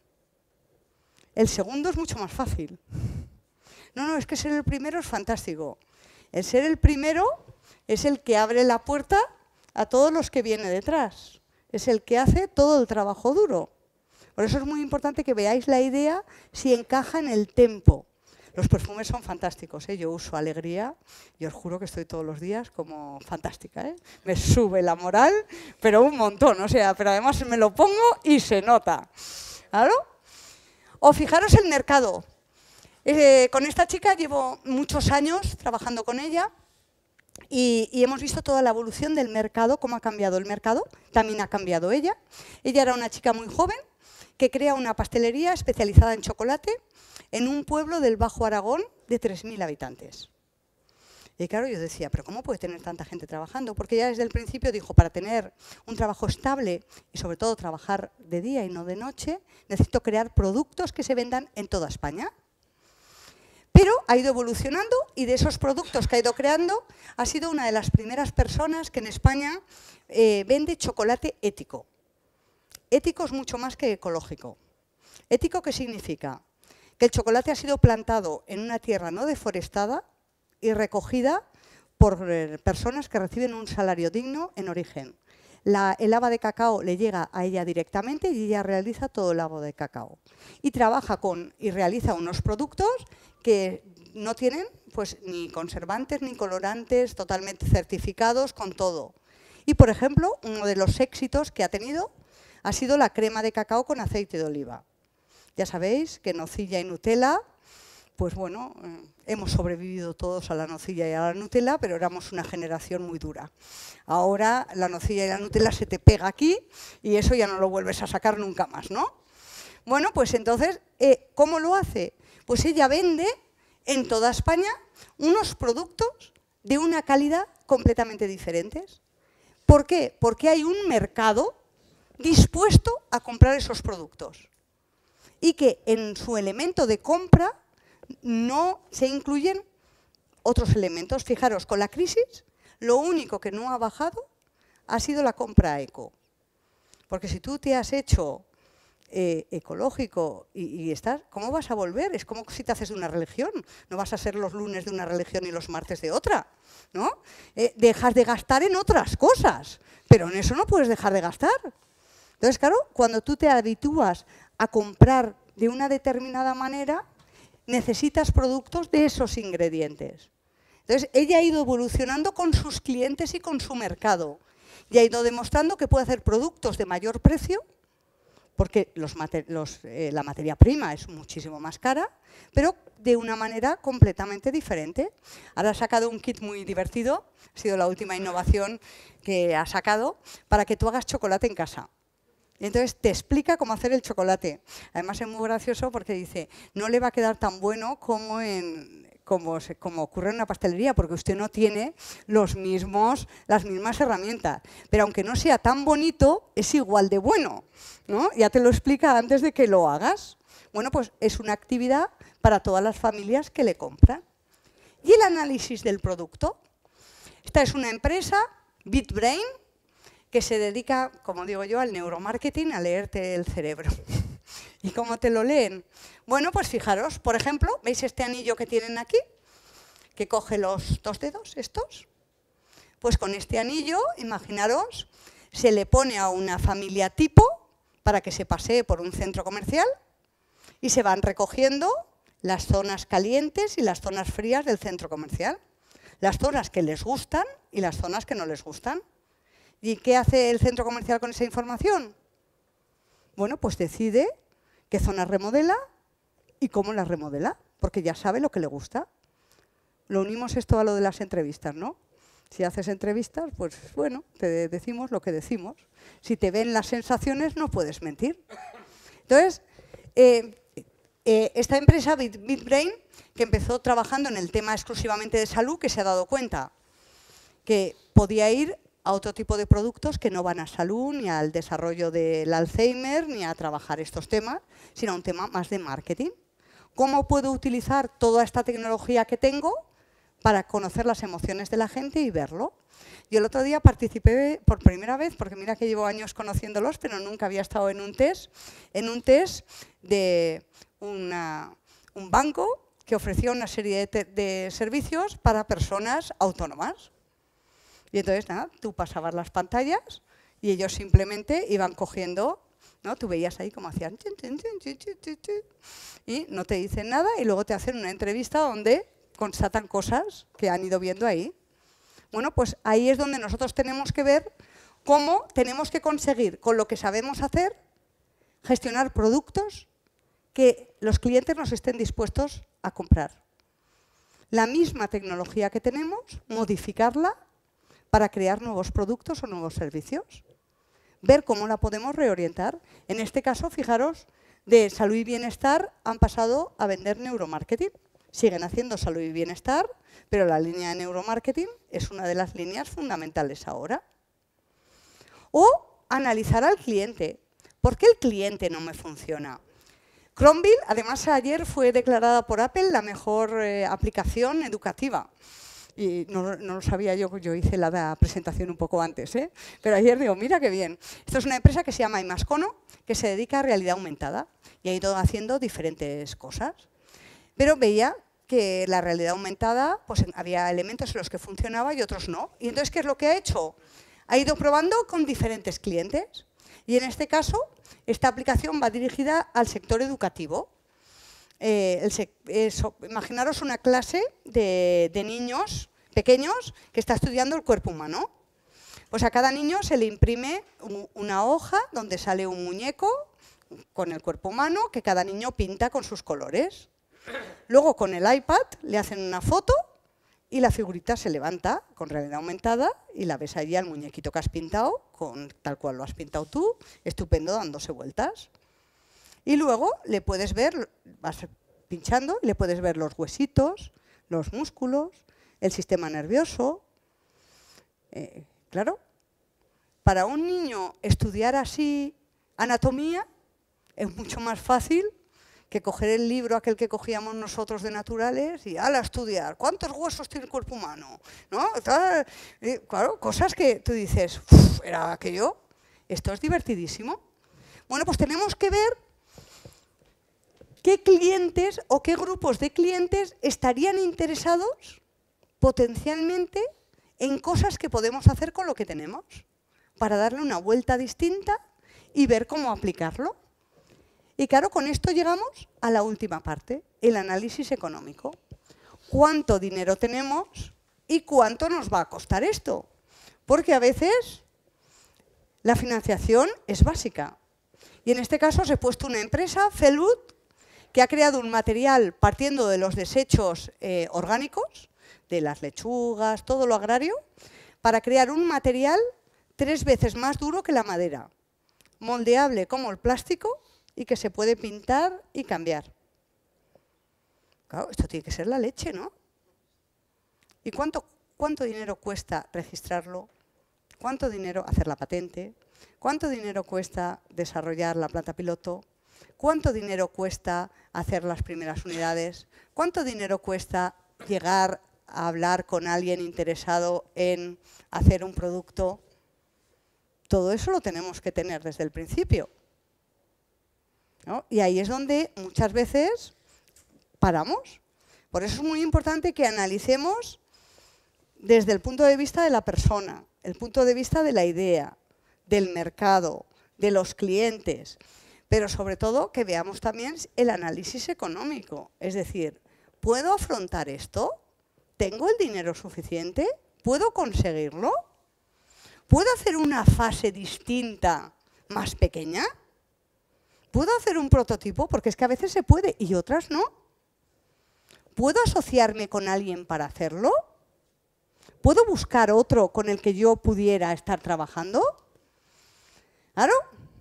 El segundo es mucho más fácil. No, es que ser el primero es fantástico. El ser el primero es el que abre la puerta a todos los que vienen detrás. Es el que hace todo el trabajo duro. Por eso es muy importante que veáis la idea si encaja en el tempo. Los perfumes son fantásticos, ¿eh? Yo uso Alegría y os juro que estoy todos los días como fantástica, ¿eh? Me sube la moral, pero un montón, o sea, pero además me lo pongo y se nota. ¿Claro? O fijaros el mercado. Con esta chica llevo muchos años trabajando con ella y hemos visto toda la evolución del mercado, cómo ha cambiado el mercado, también ha cambiado ella. Ella era una chica muy joven que crea una pastelería especializada en chocolate en un pueblo del Bajo Aragón de 3.000 habitantes. Y claro, yo decía, ¿pero cómo puede tener tanta gente trabajando? Porque ella desde el principio dijo, para tener un trabajo estable y sobre todo trabajar de día y no de noche, necesito crear productos que se vendan en toda España. Pero ha ido evolucionando y de esos productos que ha ido creando ha sido una de las primeras personas que en España vende chocolate ético. Ético es mucho más que ecológico. ¿Ético qué significa? Que el chocolate ha sido plantado en una tierra no deforestada y recogida por personas que reciben un salario digno en origen. El haba de cacao le llega a ella directamente y ella realiza todo el lavado de cacao. Y trabaja y realiza unos productos que no tienen pues, ni conservantes ni colorantes, totalmente certificados con todo. Y, por ejemplo, uno de los éxitos que ha tenido ha sido la crema de cacao con aceite de oliva. Ya sabéis que nocilla y Nutella, pues bueno, hemos sobrevivido todos a la nocilla y a la Nutella, pero éramos una generación muy dura. Ahora la nocilla y la Nutella se te pega aquí y eso ya no lo vuelves a sacar nunca más, ¿no? Bueno, pues entonces, ¿cómo lo hace? Pues ella vende en toda España unos productos de una calidad completamente diferentes. ¿Por qué? Porque hay un mercado dispuesto a comprar esos productos y que en su elemento de compra no se incluyen otros elementos. Fijaros, con la crisis, lo único que no ha bajado ha sido la compra eco. Porque si tú te has hecho ecológico y estás, ¿cómo vas a volver? Es como si te haces de una religión. No vas a ser los lunes de una religión y los martes de otra, ¿no? Dejas de gastar en otras cosas, pero en eso no puedes dejar de gastar. Entonces, claro, cuando tú te habitúas a comprar de una determinada manera, necesitas productos de esos ingredientes. Entonces, ella ha ido evolucionando con sus clientes y con su mercado. Y ha ido demostrando que puede hacer productos de mayor precio, porque la materia prima es muchísimo más cara, pero de una manera completamente diferente. Ahora ha sacado un kit muy divertido, ha sido la última innovación que ha sacado, para que tú hagas chocolate en casa. Y entonces te explica cómo hacer el chocolate. Además es muy gracioso porque dice, no le va a quedar tan bueno como ocurre en una pastelería, porque usted no tiene las mismas herramientas. Pero aunque no sea tan bonito, es igual de bueno, ¿no? Ya te lo explica antes de que lo hagas. Bueno, pues es una actividad para todas las familias que le compran. Y el análisis del producto. Esta es una empresa, BitBrain, que se dedica, como digo yo, al neuromarketing, a leerte el cerebro. ¿Y cómo te lo leen? Bueno, pues fijaros, por ejemplo, ¿veis este anillo que tienen aquí? Que coge los dos dedos, estos. Pues con este anillo, imaginaros, se le pone a una familia tipo para que se pasee por un centro comercial y se van recogiendo las zonas calientes y las zonas frías del centro comercial. Las zonas que les gustan y las zonas que no les gustan. ¿Y qué hace el centro comercial con esa información? Bueno, pues decide qué zona remodela y cómo la remodela, porque ya sabe lo que le gusta. Lo unimos esto a lo de las entrevistas, ¿no? Si haces entrevistas, pues bueno, te decimos lo que decimos. Si te ven las sensaciones, no puedes mentir. Entonces, esta empresa, BitBrain, que empezó trabajando en el tema exclusivamente de salud, que se ha dado cuenta que podía ir a otro tipo de productos que no van a salud, ni al desarrollo del Alzheimer, ni a trabajar estos temas, sino a un tema más de marketing. ¿Cómo puedo utilizar toda esta tecnología que tengo para conocer las emociones de la gente y verlo? Yo el otro día participé por primera vez, porque mira que llevo años conociéndolos, pero nunca había estado en un test de un banco que ofrecía una serie de servicios para personas autónomas. Y entonces, nada, tú pasabas las pantallas y ellos simplemente iban cogiendo, ¿no? Tú veías ahí cómo hacían y no te dicen nada y luego te hacen una entrevista donde constatan cosas que han ido viendo ahí. Bueno, pues ahí es donde nosotros tenemos que ver cómo tenemos que conseguir, con lo que sabemos hacer, gestionar productos que los clientes nos estén dispuestos a comprar. La misma tecnología que tenemos, modificarla para crear nuevos productos o nuevos servicios. Ver cómo la podemos reorientar. En este caso, fijaros, de salud y bienestar han pasado a vender neuromarketing. Siguen haciendo salud y bienestar, pero la línea de neuromarketing es una de las líneas fundamentales ahora. O analizar al cliente. ¿Por qué el cliente no me funciona? Chromeville, además ayer fue declarada por Apple la mejor aplicación educativa. Y no lo sabía yo hice la presentación un poco antes, ¿eh? Pero ayer digo, mira qué bien. Esto es una empresa que se llama Imascono, que se dedica a realidad aumentada y ha ido haciendo diferentes cosas. Pero veía que la realidad aumentada, pues había elementos en los que funcionaba y otros no. Y entonces, ¿qué es lo que ha hecho? Ha ido probando con diferentes clientes. Y en este caso, esta aplicación va dirigida al sector educativo. Imaginaros una clase de niños pequeños que está estudiando el cuerpo humano. Pues a cada niño se le imprime una hoja donde sale un muñeco con el cuerpo humano que cada niño pinta con sus colores. Luego con el iPad le hacen una foto y la figurita se levanta con realidad aumentada y la ves allí al muñequito que has pintado, tal cual lo has pintado tú, estupendo, dándose vueltas. Y luego le puedes ver, vas pinchando, y le puedes ver los huesitos, los músculos, el sistema nervioso. Claro, para un niño estudiar así anatomía es mucho más fácil que coger el libro aquel que cogíamos nosotros de naturales y a estudiar. ¿Cuántos huesos tiene el cuerpo humano? ¿No? Claro, cosas que tú dices, ¿era aquello? Esto es divertidísimo. Bueno, pues tenemos que ver qué clientes o qué grupos de clientes estarían interesados potencialmente en cosas que podemos hacer con lo que tenemos, para darle una vuelta distinta y ver cómo aplicarlo. Y claro, con esto llegamos a la última parte, el análisis económico. ¿Cuánto dinero tenemos y cuánto nos va a costar esto? Porque a veces la financiación es básica. Y en este caso os he puesto una empresa, Felwood, que ha creado un material partiendo de los desechos orgánicos, de las lechugas, todo lo agrario, para crear un material 3 veces más duro que la madera, moldeable como el plástico y que se puede pintar y cambiar. Claro, esto tiene que ser la leche, ¿no? ¿Y cuánto dinero cuesta registrarlo? ¿Cuánto dinero hacer la patente? ¿Cuánto dinero cuesta desarrollar la planta piloto? ¿Cuánto dinero cuesta hacer las primeras unidades? ¿Cuánto dinero cuesta llegar a hablar con alguien interesado en hacer un producto? Todo eso lo tenemos que tener desde el principio, ¿no? Y ahí es donde muchas veces paramos. Por eso es muy importante que analicemos desde el punto de vista de la persona, el punto de vista de la idea, del mercado, de los clientes, pero sobre todo que veamos también el análisis económico. Es decir, ¿puedo afrontar esto? ¿Tengo el dinero suficiente? ¿Puedo conseguirlo? ¿Puedo hacer una fase distinta, más pequeña? ¿Puedo hacer un prototipo? Porque es que a veces se puede y otras no. ¿Puedo asociarme con alguien para hacerlo? ¿Puedo buscar otro con el que yo pudiera estar trabajando? Claro.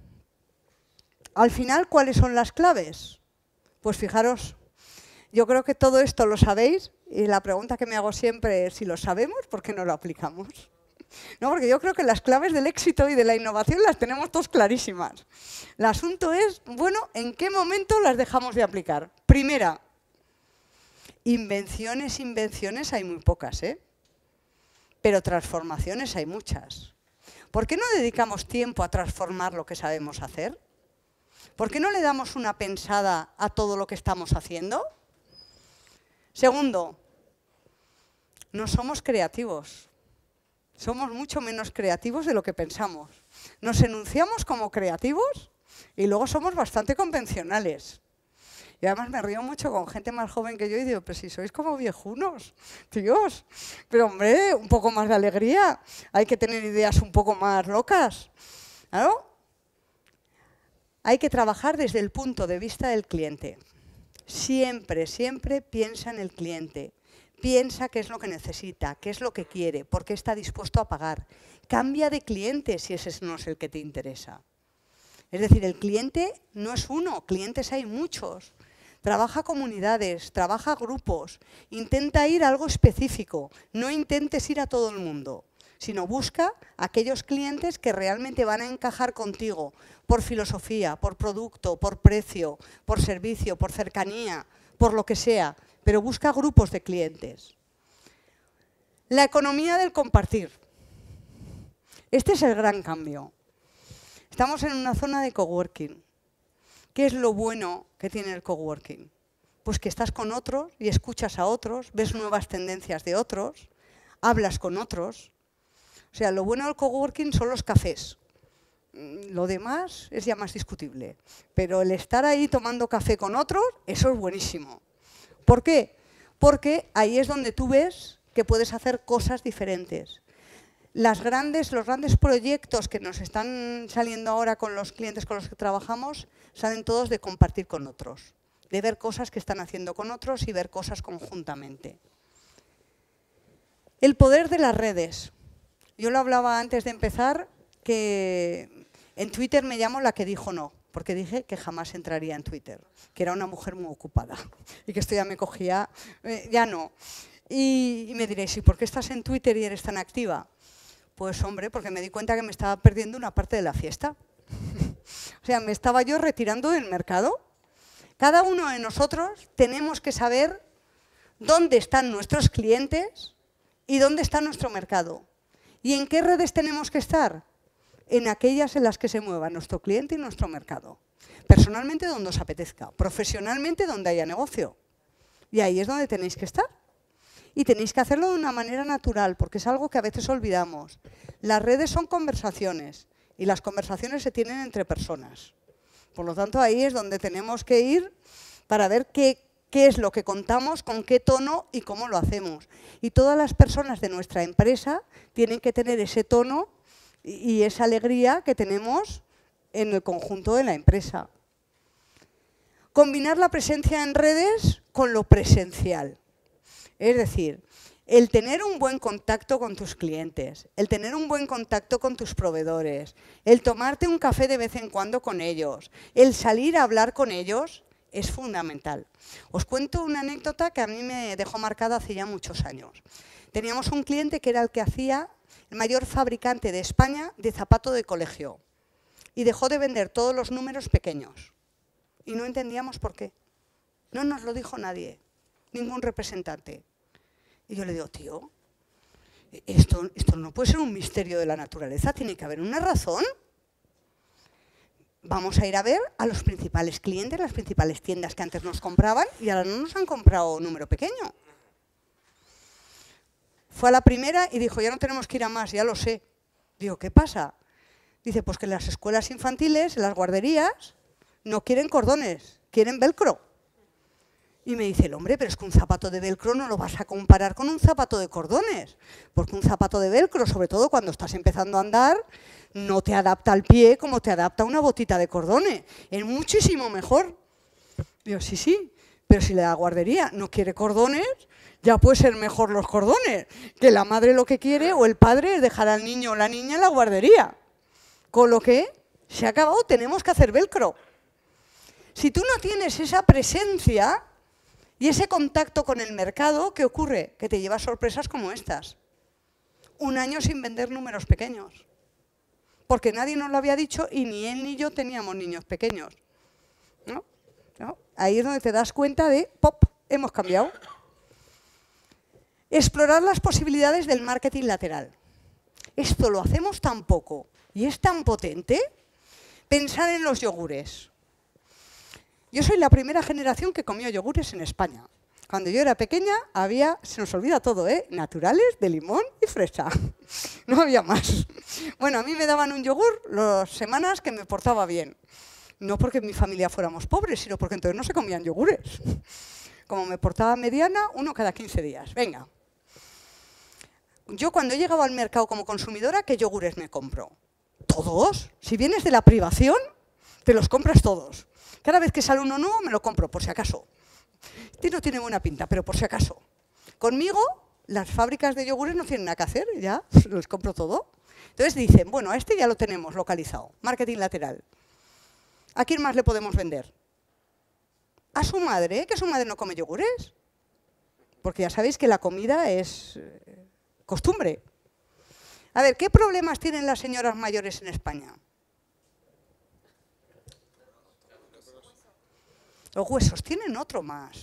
Al final, ¿cuáles son las claves? Pues fijaros, yo creo que todo esto lo sabéis y la pregunta que me hago siempre es si lo sabemos, ¿por qué no lo aplicamos? No, porque yo creo que las claves del éxito y de la innovación las tenemos todos clarísimas. El asunto es, bueno, ¿en qué momento las dejamos de aplicar? Primera, invenciones hay muy pocas, ¿eh? Pero transformaciones hay muchas. ¿Por qué no dedicamos tiempo a transformar lo que sabemos hacer? ¿Por qué no le damos una pensada a todo lo que estamos haciendo? Segundo, no somos creativos. Somos mucho menos creativos de lo que pensamos. Nos enunciamos como creativos y luego somos bastante convencionales. Y además me río mucho con gente más joven que yo y digo, pero si sois como viejunos, tíos. Pero hombre, un poco más de alegría. Hay que tener ideas un poco más locas. ¿Claro? Hay que trabajar desde el punto de vista del cliente. Siempre, siempre piensa en el cliente. Piensa qué es lo que necesita, qué es lo que quiere, por qué está dispuesto a pagar. Cambia de cliente si ese no es el que te interesa. Es decir, el cliente no es uno, clientes hay muchos. Trabaja comunidades, trabaja grupos, intenta ir a algo específico, no intentes ir a todo el mundo, sino busca aquellos clientes que realmente van a encajar contigo por filosofía, por producto, por precio, por servicio, por cercanía, por lo que sea, pero busca grupos de clientes. La economía del compartir. Este es el gran cambio. Estamos en una zona de coworking. ¿Qué es lo bueno que tiene el coworking? Pues que estás con otros y escuchas a otros, ves nuevas tendencias de otros, hablas con otros. O sea, lo bueno del coworking son los cafés. Lo demás es ya más discutible. Pero el estar ahí tomando café con otros, eso es buenísimo. ¿Por qué? Porque ahí es donde tú ves que puedes hacer cosas diferentes. Los grandes proyectos que nos están saliendo ahora con los clientes con los que trabajamos, salen todos de compartir con otros, de ver cosas que están haciendo con otros y ver cosas conjuntamente. El poder de las redes. Yo lo hablaba antes de empezar, que en Twitter me llamo la que dijo no, porque dije que jamás entraría en Twitter, que era una mujer muy ocupada y que esto ya me cogía, ya no. Y me diréis, ¿y por qué estás en Twitter y eres tan activa? Pues hombre, porque me di cuenta que me estaba perdiendo una parte de la fiesta. O sea, me estaba yo retirando del mercado. Cada uno de nosotros tenemos que saber dónde están nuestros clientes y dónde está nuestro mercado. ¿Y en qué redes tenemos que estar? En aquellas en las que se mueva nuestro cliente y nuestro mercado. Personalmente, donde os apetezca. Profesionalmente, donde haya negocio. Y ahí es donde tenéis que estar. Y tenéis que hacerlo de una manera natural, porque es algo que a veces olvidamos. Las redes son conversaciones y las conversaciones se tienen entre personas. Por lo tanto, ahí es donde tenemos que ir para ver qué es lo que contamos, con qué tono y cómo lo hacemos. Y todas las personas de nuestra empresa tienen que tener ese tono y esa alegría que tenemos en el conjunto de la empresa. Combinar la presencia en redes con lo presencial. Es decir, el tener un buen contacto con tus clientes, el tener un buen contacto con tus proveedores, el tomarte un café de vez en cuando con ellos, el salir a hablar con ellos, es fundamental. Os cuento una anécdota que a mí me dejó marcada hace ya muchos años. Teníamos un cliente que era el que hacía el mayor fabricante de España de zapato de colegio y dejó de vender todos los números pequeños. Y no entendíamos por qué. No nos lo dijo nadie, ningún representante. Y yo le digo, tío, esto no puede ser un misterio de la naturaleza, tiene que haber una razón. Vamos a ir a ver a los principales clientes, las principales tiendas que antes nos compraban y ahora no nos han comprado número pequeño. Fue a la primera y dijo, ya no tenemos que ir a más, ya lo sé. Digo, ¿qué pasa? Dice, pues que en las escuelas infantiles, en las guarderías, no quieren cordones, quieren velcro. Y me dice el hombre, pero es que un zapato de velcro no lo vas a comparar con un zapato de cordones, porque un zapato de velcro, sobre todo cuando estás empezando a andar, no te adapta al pie como te adapta una botita de cordones. Es muchísimo mejor. Digo, sí, pero si la guardería no quiere cordones, ya puede ser mejor los cordones, que la madre lo que quiere o el padre es dejar al niño o la niña en la guardería. Con lo que se ha acabado, tenemos que hacer velcro. Si tú no tienes esa presencia y ese contacto con el mercado, ¿qué ocurre? Que te llevas sorpresas como estas. Un año sin vender números pequeños. Porque nadie nos lo había dicho y ni él ni yo teníamos niños pequeños. ¿No? Ahí es donde te das cuenta de, ¡pop!, hemos cambiado. Explorar las posibilidades del marketing lateral. Esto lo hacemos tan poco y es tan potente. Pensar en los yogures. Yo soy la primera generación que comió yogures en España. Cuando yo era pequeña había, se nos olvida todo, naturales, de limón y fresa. No había más. Bueno, a mí me daban un yogur las semanas que me portaba bien. No porque en mi familia fuéramos pobres, sino porque entonces no se comían yogures. Como me portaba mediana, uno cada 15 días. Venga. Yo cuando he llegado al mercado como consumidora, ¿qué yogures me compro? ¿Todos? Si vienes de la privación, te los compras todos. Cada vez que sale uno nuevo me lo compro, por si acaso. Este no tiene buena pinta, pero por si acaso. Conmigo, las fábricas de yogures no tienen nada que hacer, ya los compro todo. Entonces dicen, bueno, a este ya lo tenemos localizado, marketing lateral. ¿A quién más le podemos vender? A su madre, que su madre no come yogures. Porque ya sabéis que la comida es costumbre. A ver, ¿qué problemas tienen las señoras mayores en España? Los huesos tienen otro más.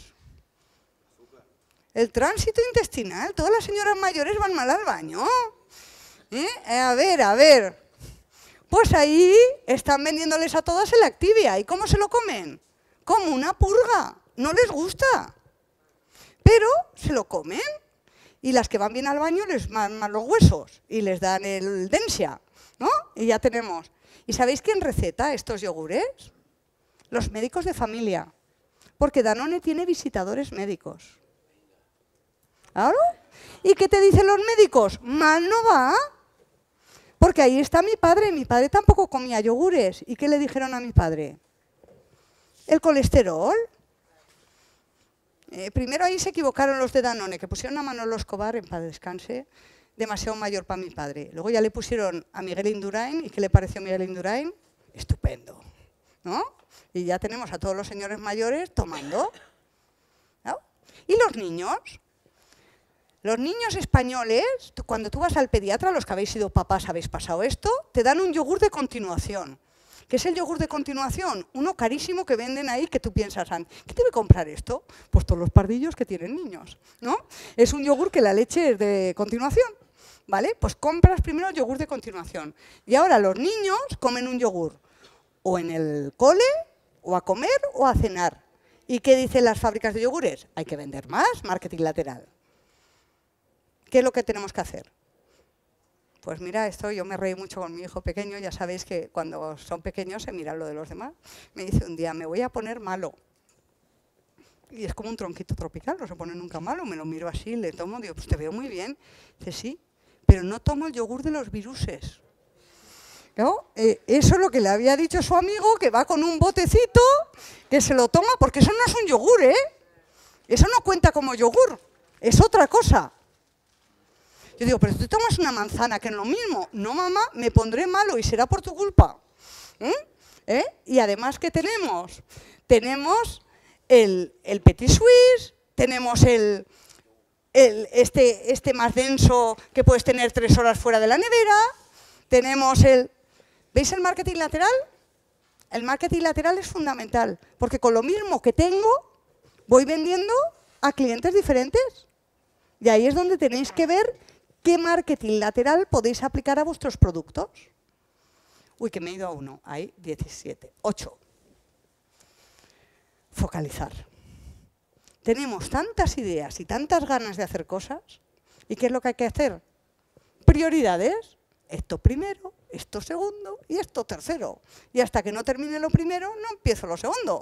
El tránsito intestinal. Todas las señoras mayores van mal al baño. A ver. Pues ahí están vendiéndoles a todas el Activia. ¿Y cómo se lo comen? Como una purga. no les gusta, pero se lo comen. Y las que van bien al baño les mandan los huesos y les dan el Densia, ¿no? Y ya tenemos. ¿Y sabéis quién receta estos yogures? Los médicos de familia. Porque Danone tiene visitadores médicos. ¿Claro? ¿Y qué te dicen los médicos? Mal no va. Porque ahí está mi padre. Mi padre tampoco comía yogures. ¿Y qué le dijeron a mi padre? El colesterol. Primero ahí se equivocaron los de Danone, que pusieron a Manolo Escobar, en paz descanse, demasiado mayor para mi padre. Luego ya le pusieron a Miguel Indurain. ¿Y qué le pareció a Miguel Indurain? Estupendo, ¿no? Y ya tenemos a todos los señores mayores tomando, ¿no? ¿Y los niños? Los niños españoles, cuando tú vas al pediatra, los que habéis sido papás habéis pasado esto, te dan un yogur de continuación. ¿Qué es el yogur de continuación? Uno carísimo que venden ahí que tú piensas, ¿qué debe comprar esto? Pues todos los pardillos que tienen niños, ¿no? Es un yogur que la leche es de continuación, ¿vale? Pues compras primero el yogur de continuación. Y ahora los niños comen un yogur o en el cole, o a comer, o a cenar. ¿Y qué dicen las fábricas de yogures? Hay que vender más, marketing lateral. ¿Qué es lo que tenemos que hacer? Pues mira, esto yo me reí mucho con mi hijo pequeño, ya sabéis que cuando son pequeños se miran lo de los demás. Me dice un día, me voy a poner malo. Y es como un tronquito tropical, no se pone nunca malo, me lo miro así, le tomo, digo, pues te veo muy bien. Dice, sí, pero no tomo el yogur de los viruses. ¿No? Eso es lo que le había dicho su amigo, que va con un botecito, que se lo toma, porque eso no es un yogur, ¿eh? Eso no cuenta como yogur, es otra cosa. Yo digo, pero tú tomas una manzana, que es lo mismo. No, mamá, me pondré malo y será por tu culpa. Y además, ¿qué tenemos? Tenemos el Petit Suisse, tenemos este más denso que puedes tener 3 horas fuera de la nevera, tenemos el... ¿Veis el marketing lateral? El marketing lateral es fundamental, porque con lo mismo que tengo, voy vendiendo a clientes diferentes. Y ahí es donde tenéis que ver qué marketing lateral podéis aplicar a vuestros productos. Uy, que me he ido a uno. Ahí, 17. 8. Focalizar. Tenemos tantas ideas y tantas ganas de hacer cosas. ¿Y qué es lo que hay que hacer? Prioridades. Esto primero, esto segundo y esto tercero. Y hasta que no termine lo primero, no empiezo lo segundo.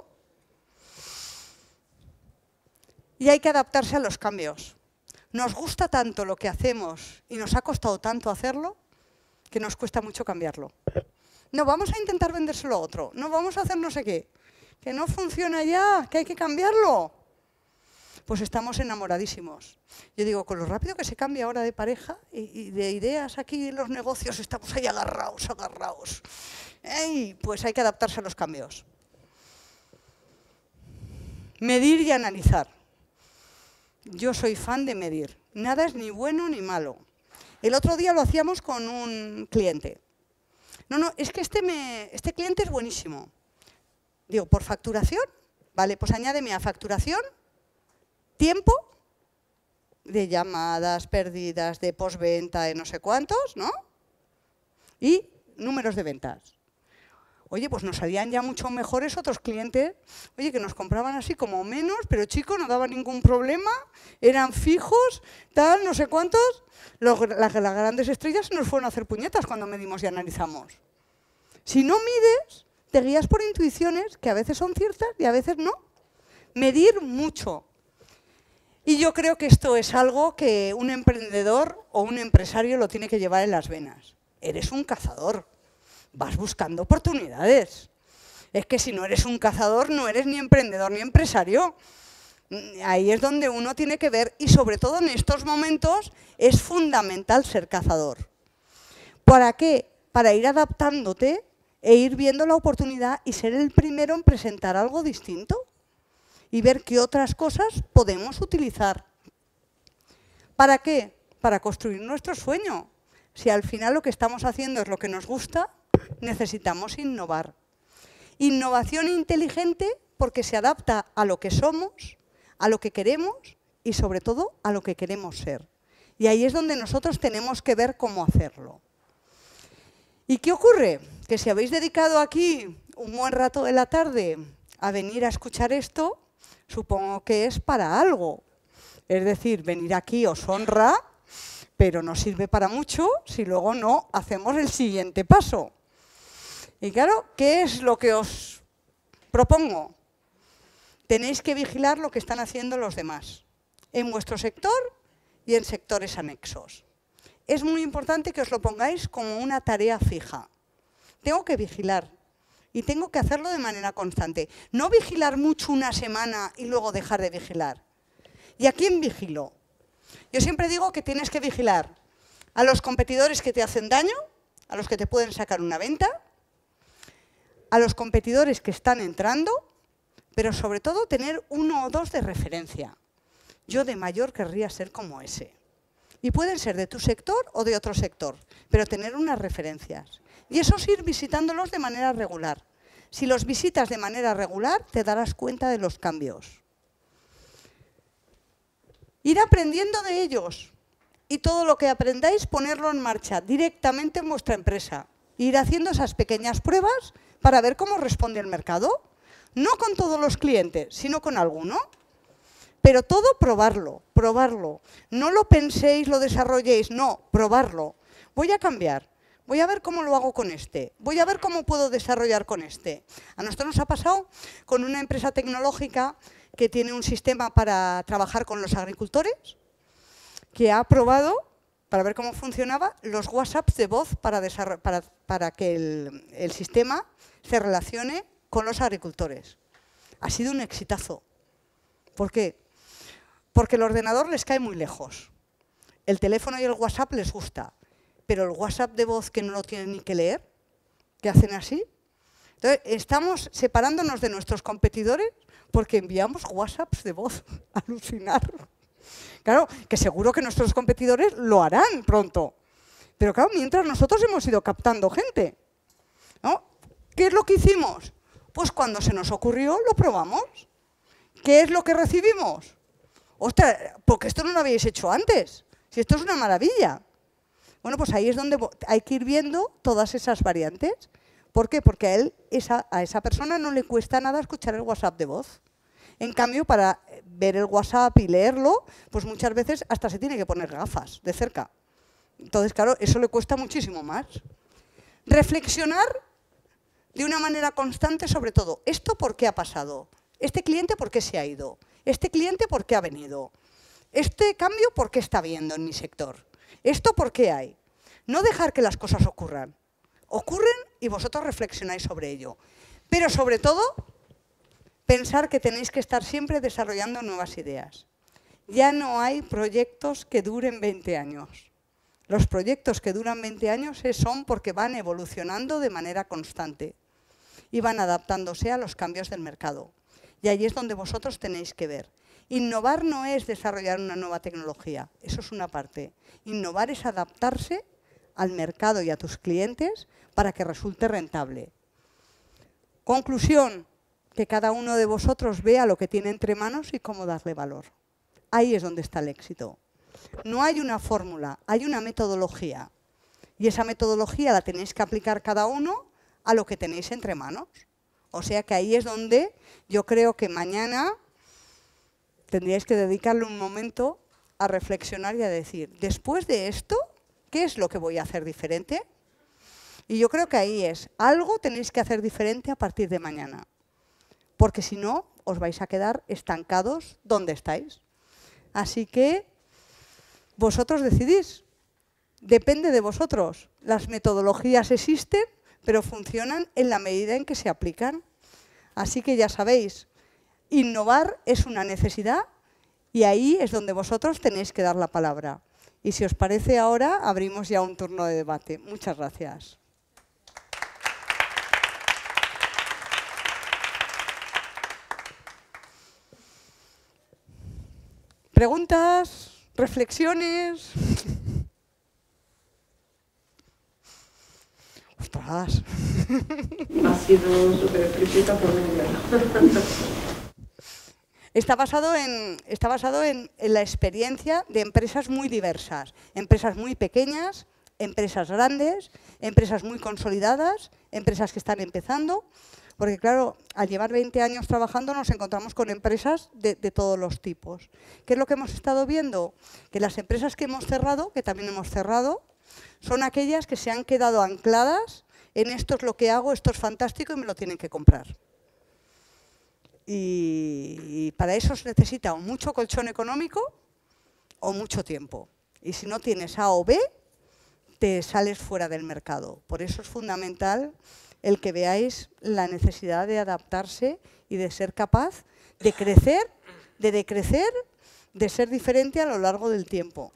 Y hay que adaptarse a los cambios. Nos gusta tanto lo que hacemos y nos ha costado tanto hacerlo que nos cuesta mucho cambiarlo. No, vamos a intentar vendérselo a otro. No, vamos a hacer no sé qué. Que no funciona ya, que hay que cambiarlo. Pues estamos enamoradísimos. Yo digo, con lo rápido que se cambia ahora de pareja y de ideas aquí en los negocios, estamos ahí agarrados. Pues hay que adaptarse a los cambios. Medir y analizar. Yo soy fan de medir. Nada es ni bueno ni malo. El otro día lo hacíamos con un cliente. No, es que este cliente es buenísimo. Digo, ¿por facturación? Vale, pues añádeme a facturación tiempo de llamadas perdidas, de postventa, de no sé cuántos, ¿no? Y números de ventas. Oye, pues nos salían ya mucho mejores otros clientes, oye, que nos compraban así como menos, pero chico, no daba ningún problema, eran fijos, tal, no sé cuántos. Las grandes estrellas se nos fueron a hacer puñetas cuando medimos y analizamos. Si no mides, te guías por intuiciones que a veces son ciertas y a veces no. Medir mucho. Y yo creo que esto es algo que un emprendedor o un empresario lo tiene que llevar en las venas. Eres un cazador. Vas buscando oportunidades. Es que si no eres un cazador, no eres ni emprendedor ni empresario. Ahí es donde uno tiene que ver, y sobre todo en estos momentos es fundamental ser cazador. ¿Para qué? Para ir adaptándote e ir viendo la oportunidad y ser el primero en presentar algo distinto y ver qué otras cosas podemos utilizar. ¿Para qué? Para construir nuestro sueño. Si al final lo que estamos haciendo es lo que nos gusta, necesitamos innovar. Innovación inteligente porque se adapta a lo que somos, a lo que queremos y sobre todo a lo que queremos ser. Y ahí es donde nosotros tenemos que ver cómo hacerlo. ¿Y qué ocurre? Que si habéis dedicado aquí un buen rato de la tarde a venir a escuchar esto, supongo que es para algo. Es decir, venir aquí os honra, pero no sirve para mucho si luego no hacemos el siguiente paso. Y claro, ¿qué es lo que os propongo? Tenéis que vigilar lo que están haciendo los demás, en vuestro sector y en sectores anexos. Es muy importante que os lo pongáis como una tarea fija. Tengo que vigilar y tengo que hacerlo de manera constante. No vigilar mucho una semana y luego dejar de vigilar. ¿Y a quién vigilo? Yo siempre digo que tienes que vigilar a los competidores que te hacen daño, a los que te pueden sacar una venta, a los competidores que están entrando, pero sobre todo tener 1 o 2 de referencia. Yo de mayor querría ser como ese. Y pueden ser de tu sector o de otro sector, pero tener unas referencias. Y eso es ir visitándolos de manera regular. Si los visitas de manera regular, te darás cuenta de los cambios. Ir aprendiendo de ellos y todo lo que aprendáis, ponerlo en marcha directamente en vuestra empresa. Ir haciendo esas pequeñas pruebas para ver cómo responde el mercado. No con todos los clientes, sino con alguno. Pero todo probarlo, probarlo. No lo penséis, lo desarrolléis, no, probarlo. Voy a cambiar, voy a ver cómo lo hago con este, voy a ver cómo puedo desarrollar con este. A nosotros nos ha pasado con una empresa tecnológica que tiene un sistema para trabajar con los agricultores, que ha probado, para ver cómo funcionaba, los WhatsApps de voz para que el sistema se relacione con los agricultores. Ha sido un exitazo. ¿Por qué? Porque el ordenador les cae muy lejos. El teléfono y el WhatsApp les gusta, pero el WhatsApp de voz que no lo tienen ni que leer, que hacen así. Entonces, estamos separándonos de nuestros competidores porque enviamos WhatsApps de voz. Alucinar. Claro, que seguro que nuestros competidores lo harán pronto. Pero claro, mientras nosotros hemos ido captando gente, ¿no? ¿Qué es lo que hicimos? Pues cuando se nos ocurrió, lo probamos. ¿Qué es lo que recibimos? ¡Ostras! Porque esto no lo habíais hecho antes. Si esto es una maravilla. Bueno, pues ahí es donde hay que ir viendo todas esas variantes. ¿Por qué? Porque a esa persona no le cuesta nada escuchar el WhatsApp de voz. En cambio, para ver el WhatsApp y leerlo, pues muchas veces hasta se tiene que poner gafas de cerca. Entonces, claro, eso le cuesta muchísimo más. Reflexionar de una manera constante sobre todo. ¿Esto por qué ha pasado? ¿Este cliente por qué se ha ido? ¿Este cliente por qué ha venido? ¿Este cambio por qué está habiendo en mi sector? ¿Esto por qué hay? No dejar que las cosas ocurran. Ocurren y vosotros reflexionáis sobre ello. Pero sobre todo, pensar que tenéis que estar siempre desarrollando nuevas ideas. Ya no hay proyectos que duren 20 años. Los proyectos que duran 20 años son porque van evolucionando de manera constante y van adaptándose a los cambios del mercado. Y ahí es donde vosotros tenéis que ver. Innovar no es desarrollar una nueva tecnología, eso es una parte. Innovar es adaptarse al mercado y a tus clientes para que resulte rentable. Conclusión, que cada uno de vosotros vea lo que tiene entre manos y cómo darle valor. Ahí es donde está el éxito. No hay una fórmula, hay una metodología. Y esa metodología la tenéis que aplicar cada uno a lo que tenéis entre manos. O sea que ahí es donde yo creo que mañana tendríais que dedicarle un momento a reflexionar y a decir, después de esto, ¿qué es lo que voy a hacer diferente? Y yo creo que ahí es, algo tenéis que hacer diferente a partir de mañana. Porque si no, os vais a quedar estancados donde estáis. Así que vosotros decidís. Depende de vosotros. Las metodologías existen, pero funcionan en la medida en que se aplican. Así que ya sabéis, innovar es una necesidad y ahí es donde vosotros tenéis que dar la palabra. Y si os parece ahora, abrimos ya un turno de debate. Muchas gracias. ¿Preguntas? ¿Reflexiones? ¡Ostras! Ha sido súper explícita por medio. Está basado en la experiencia de empresas muy diversas. Empresas muy pequeñas, empresas grandes, empresas muy consolidadas, empresas que están empezando. Porque claro, al llevar 20 años trabajando nos encontramos con empresas de todos los tipos. ¿Qué es lo que hemos estado viendo? Que las empresas que hemos cerrado, que también hemos cerrado, son aquellas que se han quedado ancladas en esto es lo que hago, esto es fantástico y me lo tienen que comprar. Y para eso se necesita o mucho colchón económico o mucho tiempo. Y si no tienes A o B, te sales fuera del mercado. Por eso es fundamental el que veáis la necesidad de adaptarse y de ser capaz de crecer, de decrecer, de ser diferente a lo largo del tiempo.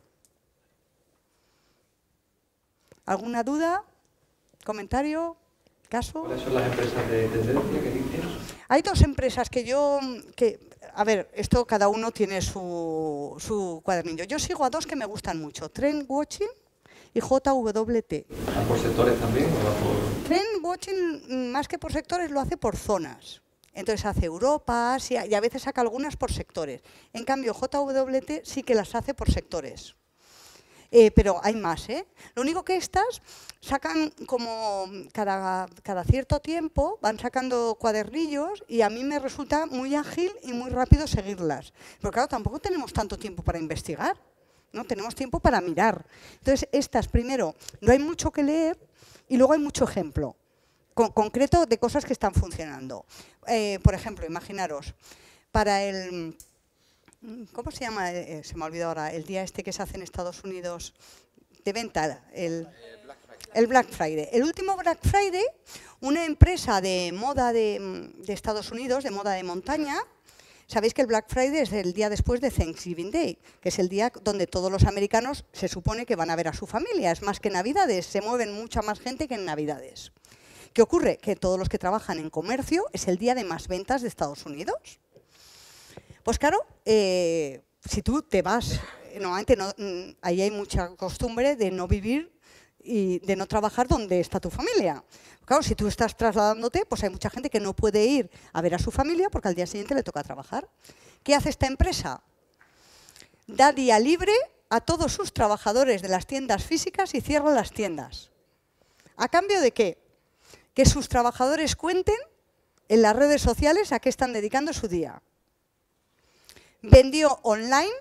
¿Alguna duda? ¿Comentario? ¿Caso? ¿Cuáles son las empresas de tendencia que dices? Hay dos empresas a ver, esto cada uno tiene su cuadernillo. Yo sigo a dos que me gustan mucho, Trendwatching y JWT. ¿Va por sectores también o va por...? Trendwatching, más que por sectores, lo hace por zonas. Entonces hace Europa, Asia y a veces saca algunas por sectores. En cambio, JWT sí que las hace por sectores. Pero hay más, ¿eh? Lo único que estas sacan como cada cierto tiempo, van sacando cuadernillos y a mí me resulta muy ágil y muy rápido seguirlas. Pero claro, tampoco tenemos tanto tiempo para investigar, ¿no? Tenemos tiempo para mirar. Entonces, estas, primero, no hay mucho que leer y luego hay mucho ejemplo concreto de cosas que están funcionando. Por ejemplo, imaginaros, para el... ¿Cómo se llama? Se me ha olvidado ahora, el día este que se hace en Estados Unidos de venta, el Black Friday. El último Black Friday, una empresa de moda de Estados Unidos, de moda de montaña, sabéis que el Black Friday es el día después de Thanksgiving Day, que es el día donde todos los americanos se supone que van a ver a su familia. Es más que Navidades, se mueven mucha más gente que en Navidades. ¿Qué ocurre? Que todos los que trabajan en comercio es el día de más ventas de Estados Unidos. Pues claro, si tú te vas, normalmente ahí hay mucha costumbre de no vivir y de no trabajar donde está tu familia. Claro, si tú estás trasladándote, pues hay mucha gente que no puede ir a ver a su familia porque al día siguiente le toca trabajar. ¿Qué hace esta empresa? Da día libre a todos sus trabajadores de las tiendas físicas y cierra las tiendas. ¿A cambio de qué? Que sus trabajadores cuenten en las redes sociales a qué están dedicando su día. Vendió online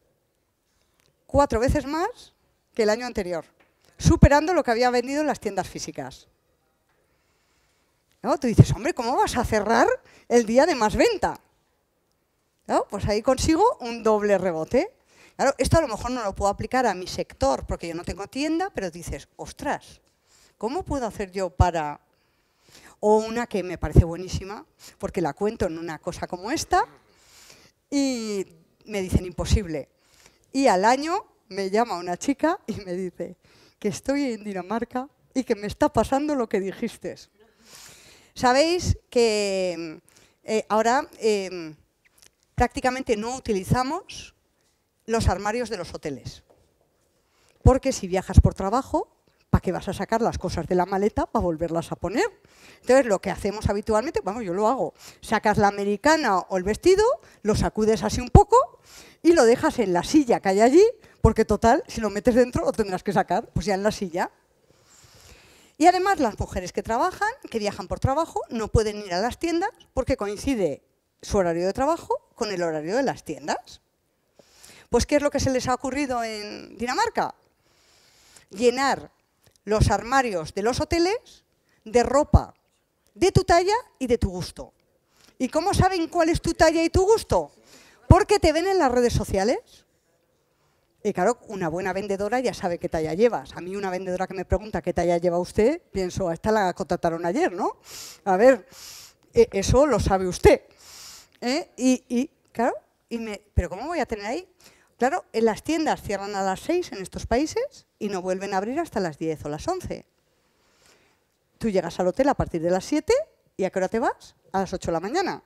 4 veces más que el año anterior, superando lo que había vendido en las tiendas físicas. ¿No? Tú dices, hombre, ¿cómo vas a cerrar el día de más venta? ¿No? Pues ahí consigo un doble rebote. Claro, esto a lo mejor no lo puedo aplicar a mi sector porque yo no tengo tienda, pero dices, ostras, ¿cómo puedo hacer yo para...? O una que me parece buenísima, porque la cuento en una cosa como esta, y me dicen imposible. Y al año me llama una chica y me dice que estoy en Dinamarca y que me está pasando lo que dijiste. Sabéis que ahora prácticamente no utilizamos los armarios de los hoteles. Porque si viajas por trabajo, ¿para qué vas a sacar las cosas de la maleta para volverlas a poner? Entonces, lo que hacemos habitualmente, bueno, yo lo hago, sacas la americana o el vestido, lo sacudes así un poco y lo dejas en la silla que hay allí, porque total, si lo metes dentro lo tendrás que sacar, pues ya en la silla. Y además, las mujeres que trabajan, que viajan por trabajo, no pueden ir a las tiendas porque coincide su horario de trabajo con el horario de las tiendas. Pues, ¿qué es lo que se les ha ocurrido en Dinamarca? Llenar los armarios de los hoteles de ropa de tu talla y de tu gusto. ¿Y cómo saben cuál es tu talla y tu gusto? Porque te ven en las redes sociales. Y claro, una buena vendedora ya sabe qué talla llevas. A mí una vendedora que me pregunta qué talla lleva usted, pienso, a esta la contrataron ayer, ¿no? A ver, eso lo sabe usted. Claro, ¿pero cómo voy a tener ahí? Claro, en las tiendas cierran a las 6 en estos países y no vuelven a abrir hasta las 10 o las 11. Tú llegas al hotel a partir de las 7 y ¿a qué hora te vas? A las 8 de la mañana.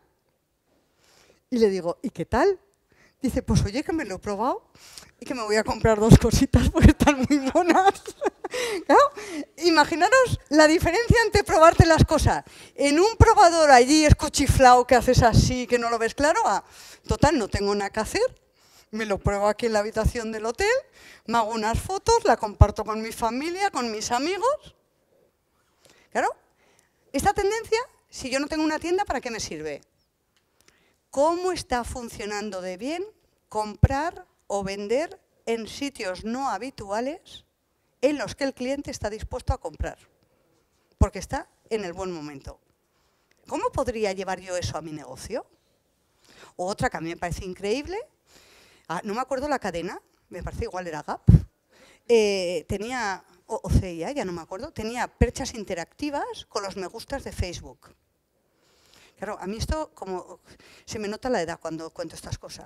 Y le digo, ¿y qué tal? Dice, pues oye, que me lo he probado y que me voy a comprar 2 cositas porque están muy monas. Claro, imaginaros la diferencia entre probarte las cosas. En un probador allí escuchiflao que haces así, que no lo ves claro, total, no tengo nada que hacer. Me lo pruebo aquí en la habitación del hotel, me hago unas fotos, la comparto con mi familia, con mis amigos. Claro, esta tendencia Si yo no tengo una tienda, ¿para qué me sirve? ¿Cómo está funcionando de bien comprar o vender en sitios no habituales en los que el cliente está dispuesto a comprar? Porque está en el buen momento. ¿Cómo podría llevar yo eso a mi negocio? O otra que a mí me parece increíble, no me acuerdo la cadena, me parece igual era Gap, tenía, o CIA, ya no me acuerdo, tenía perchas interactivas con los me gustas de Facebook. Claro, a mí esto como se me nota la edad cuando cuento estas cosas.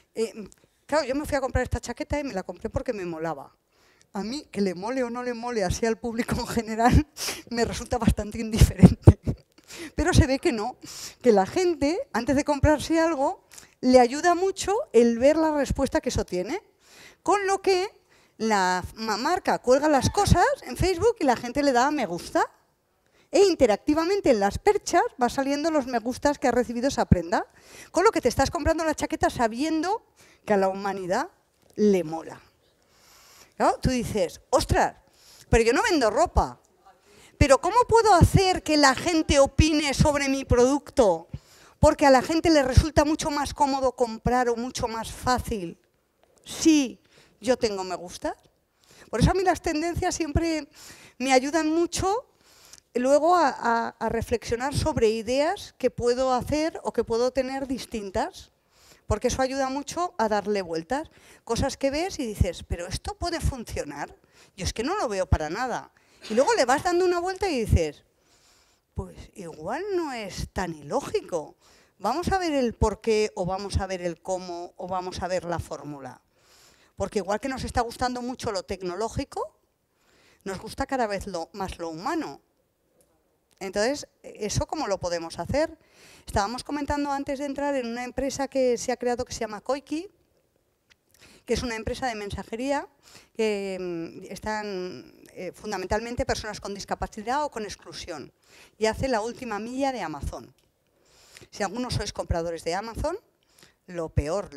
Claro, yo me fui a comprar esta chaqueta y me la compré porque me molaba. A mí, que le mole o no le mole así al público en general, me resulta bastante indiferente. Pero se ve que no, que la gente, antes de comprarse algo, le ayuda mucho el ver la respuesta que eso tiene. Con lo que la marca cuelga las cosas en Facebook y la gente le da me gusta. E interactivamente en las perchas va saliendo los me gustas que ha recibido esa prenda. Con lo que te estás comprando la chaqueta sabiendo que a la humanidad le mola. Claro, tú dices, ostras, pero yo no vendo ropa. Pero ¿cómo puedo hacer que la gente opine sobre mi producto? Porque a la gente le resulta mucho más cómodo comprar o mucho más fácil si yo tengo me gustas. Por eso a mí las tendencias siempre me ayudan mucho luego a reflexionar sobre ideas que puedo hacer o que puedo tener distintas. Porque eso ayuda mucho a darle vueltas. Cosas que ves y dices, pero esto puede funcionar. Yo es que no lo veo para nada. Y luego le vas dando una vuelta y dices, pues igual no es tan ilógico. Vamos a ver el por qué, o vamos a ver el cómo, o vamos a ver la fórmula. Porque igual que nos está gustando mucho lo tecnológico, nos gusta cada vez más lo humano. Entonces, ¿eso cómo lo podemos hacer? Estábamos comentando antes de entrar en una empresa que se ha creado que se llama Koiki, que es una empresa de mensajería que están fundamentalmente personas con discapacidad o con exclusión y hace la última milla de Amazon. Si algunos sois compradores de Amazon, lo peor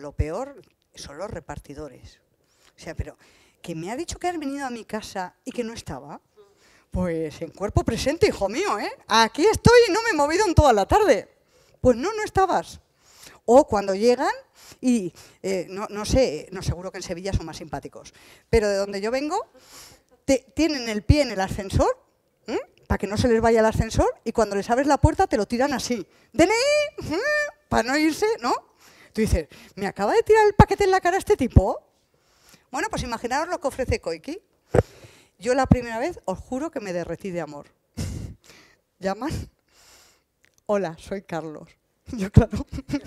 son los repartidores. O sea, pero que me ha dicho que has venido a mi casa y que no estaba. Pues en cuerpo presente, hijo mío, ¿eh? Aquí estoy y no me he movido en toda la tarde. Pues no estabas. O cuando llegan y, no sé, seguro que en Sevilla son más simpáticos, pero de donde yo vengo, tienen el pie en el ascensor, para que no se les vaya el ascensor, y cuando les abres la puerta te lo tiran así. DNI, para no irse, ¿no? Tú dices, ¿me acaba de tirar el paquete en la cara este tipo? Bueno, pues imaginaos lo que ofrece Koiki. Yo la primera vez, os juro que me derretí de amor. Llaman, hola, soy Carlos. Yo, claro,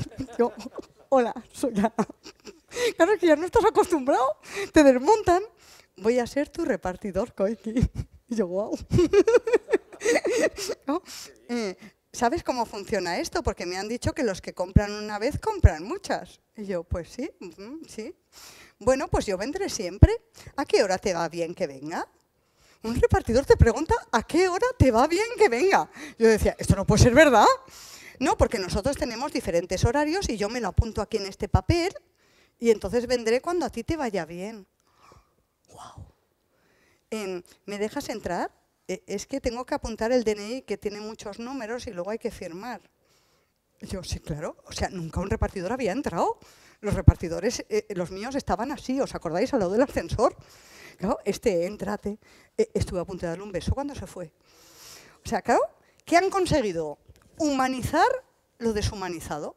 hola, soy Ana. Claro, es que ya no estás acostumbrado, te desmontan. Voy a ser tu repartidor, Koiki. Y yo, wow. ¿No? ¿Sabes cómo funciona esto? Porque me han dicho que los que compran una vez compran muchas. Y yo, pues sí, sí. Bueno, pues yo vendré siempre. ¿A qué hora te va bien que venga? Un repartidor te pregunta ¿a qué hora te va bien que venga? Yo decía, esto no puede ser verdad. No, porque nosotros tenemos diferentes horarios y yo me lo apunto aquí en este papel y entonces vendré cuando a ti te vaya bien. ¡Wow! ¿Me dejas entrar? Es que tengo que apuntar el DNI que tiene muchos números y luego hay que firmar. Yo, sí, claro. O sea, nunca un repartidor había entrado. Los repartidores, los míos estaban así, ¿os acordáis? Al lado del ascensor. Claro, entrate. Estuve a punto de darle un beso cuando se fue. O sea, claro, ¿qué han conseguido? Humanizar lo deshumanizado.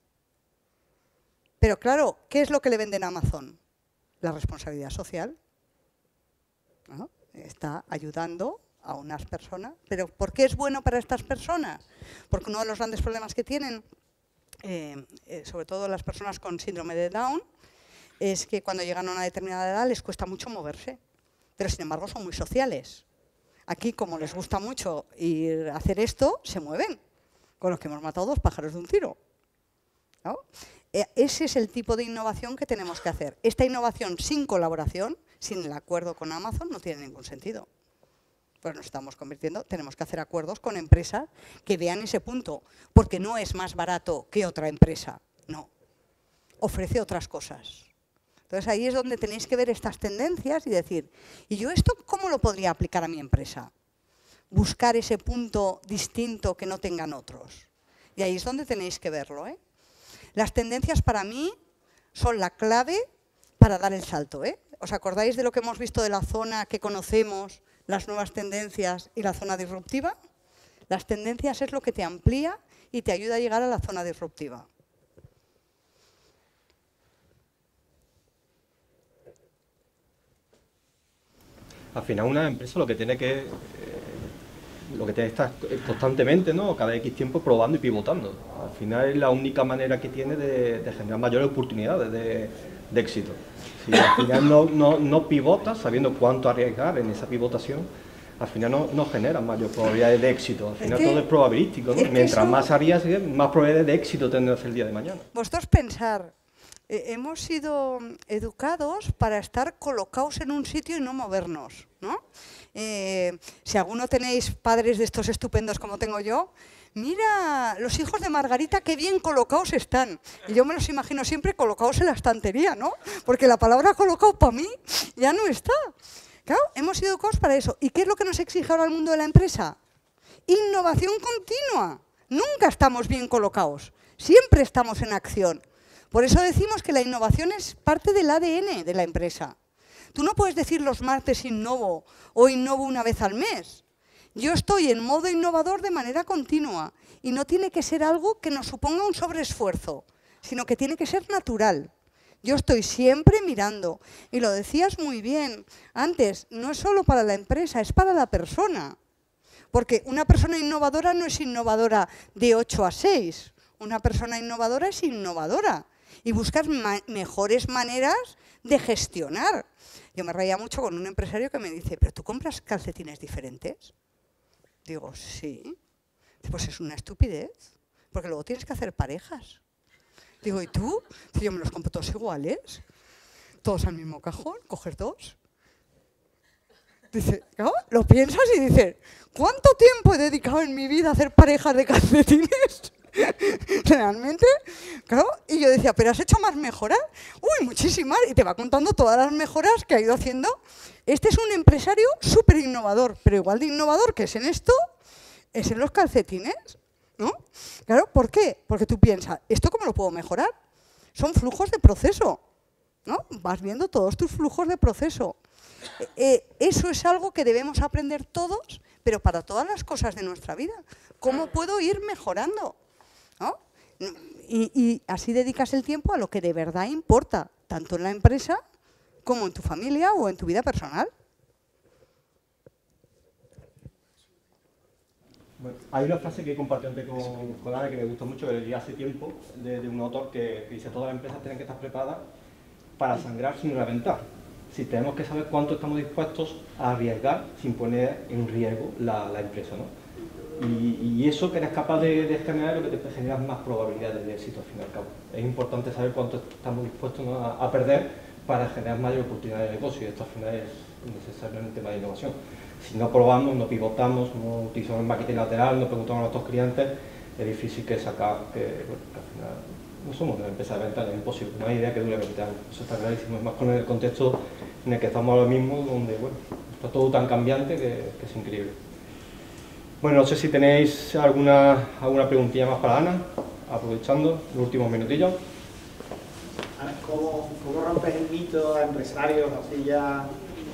Pero claro, ¿qué es lo que le venden a Amazon? La responsabilidad social. ¿No? Está ayudando a unas personas. ¿Pero por qué es bueno para estas personas? Porque uno de los grandes problemas que tienen, sobre todo las personas con síndrome de Down, es que cuando llegan a una determinada edad les cuesta mucho moverse. Pero sin embargo son muy sociales. Aquí, como les gusta mucho ir a hacer esto, se mueven. Con los que hemos matado 2 pájaros de un tiro. ¿No? Ese es el tipo de innovación que tenemos que hacer. Esta innovación sin colaboración, sin el acuerdo con Amazon, no tiene ningún sentido. Pues nos estamos convirtiendo, tenemos que hacer acuerdos con empresas que vean ese punto, porque no es más barato que otra empresa, no. Ofrece otras cosas. Entonces ahí es donde tenéis que ver estas tendencias y decir, ¿y yo esto cómo lo podría aplicar a mi empresa? buscar ese punto distinto que no tengan otros. Y ahí es donde tenéis que verlo, ¿eh? Las tendencias para mí son la clave para dar el salto, ¿eh? ¿Os acordáis de lo que hemos visto de la zona que conocemos, las nuevas tendencias y la zona disruptiva? Las tendencias es lo que te amplía y te ayuda a llegar a la zona disruptiva. Al final una empresa lo que tiene que estar constantemente, ¿no? Cada X tiempo probando y pivotando. Al final es la única manera que tiene de generar mayores oportunidades de éxito. Si al final no pivotas sabiendo cuánto arriesgar en esa pivotación, al final no genera mayor probabilidades de éxito. Al final todo es probabilístico, ¿no? Mientras más arriesgues, más probabilidades de éxito tendrás el día de mañana. Vosotros pensar, hemos sido educados para estar colocados en un sitio y no movernos, ¿no? Si alguno tenéis padres de estos estupendos como tengo yo, mira, los hijos de Margarita qué bien colocados están. Y yo me los imagino siempre colocados en la estantería, ¿no? Porque la palabra colocado para mí ya no está. Claro, hemos sido educados para eso. ¿Y qué es lo que nos exige ahora el mundo de la empresa? Innovación continua. Nunca estamos bien colocados. Siempre estamos en acción. Por eso decimos que la innovación es parte del ADN de la empresa. Tú no puedes decir los martes innovo o innovo una vez al mes. Yo estoy en modo innovador de manera continua y no tiene que ser algo que nos suponga un sobreesfuerzo, sino que tiene que ser natural. Yo estoy siempre mirando, y lo decías muy bien antes, no es solo para la empresa, es para la persona. Porque una persona innovadora no es innovadora de 8 a 6, una persona innovadora es innovadora y buscas mejores maneras de gestionar. Yo me reía mucho con un empresario que me dice, ¿pero tú compras calcetines diferentes? Digo, sí. Pues es una estupidez, porque luego tienes que hacer parejas. Digo, ¿y tú? Si yo me los compro todos iguales, todos al mismo cajón, coges dos. Dice, ¿no? Lo piensas y dices, ¿cuánto tiempo he dedicado en mi vida a hacer parejas de calcetines? Realmente, claro, y yo decía, ¿pero has hecho más mejoras? Uy, muchísimas, y te va contando todas las mejoras que ha ido haciendo. Este es un empresario súper innovador, pero igual de innovador que es en esto, es en los calcetines, ¿no? Claro, ¿por qué? Porque tú piensas, ¿esto cómo lo puedo mejorar? Son flujos de proceso, ¿no? Vas viendo todos tus flujos de proceso. Eso es algo que debemos aprender todos, pero para todas las cosas de nuestra vida. ¿Cómo puedo ir mejorando? ¿No? Y así dedicas el tiempo a lo que de verdad importa, tanto en la empresa como en tu familia o en tu vida personal. Bueno, hay una frase que he compartido antes con Ana que me gustó mucho, que leí hace tiempo, de un autor que dice: todas las empresas tienen que estar preparadas para sangrar sin reventar. Si tenemos que saber cuánto estamos dispuestos a arriesgar sin poner en riesgo la empresa, ¿no? Y eso que eres capaz de generar es lo que te genera más probabilidades de éxito al fin y al cabo. Es importante saber cuánto estamos dispuestos, ¿no?, a perder para generar mayor oportunidad de negocio, y esto al final es necesario en el tema de innovación. Si no probamos, no pivotamos, no utilizamos el marketing lateral, no preguntamos a nuestros clientes, es difícil que sacar, que al final no somos una empresa de venta, es imposible, no hay idea que dure 20 años, eso está clarísimo, es más con el contexto en el que estamos ahora mismo, donde bueno, está todo tan cambiante que es increíble. Bueno, no sé si tenéis alguna preguntilla más para Ana, aprovechando los últimos minutillos. ¿Cómo rompes el mito a empresarios así ya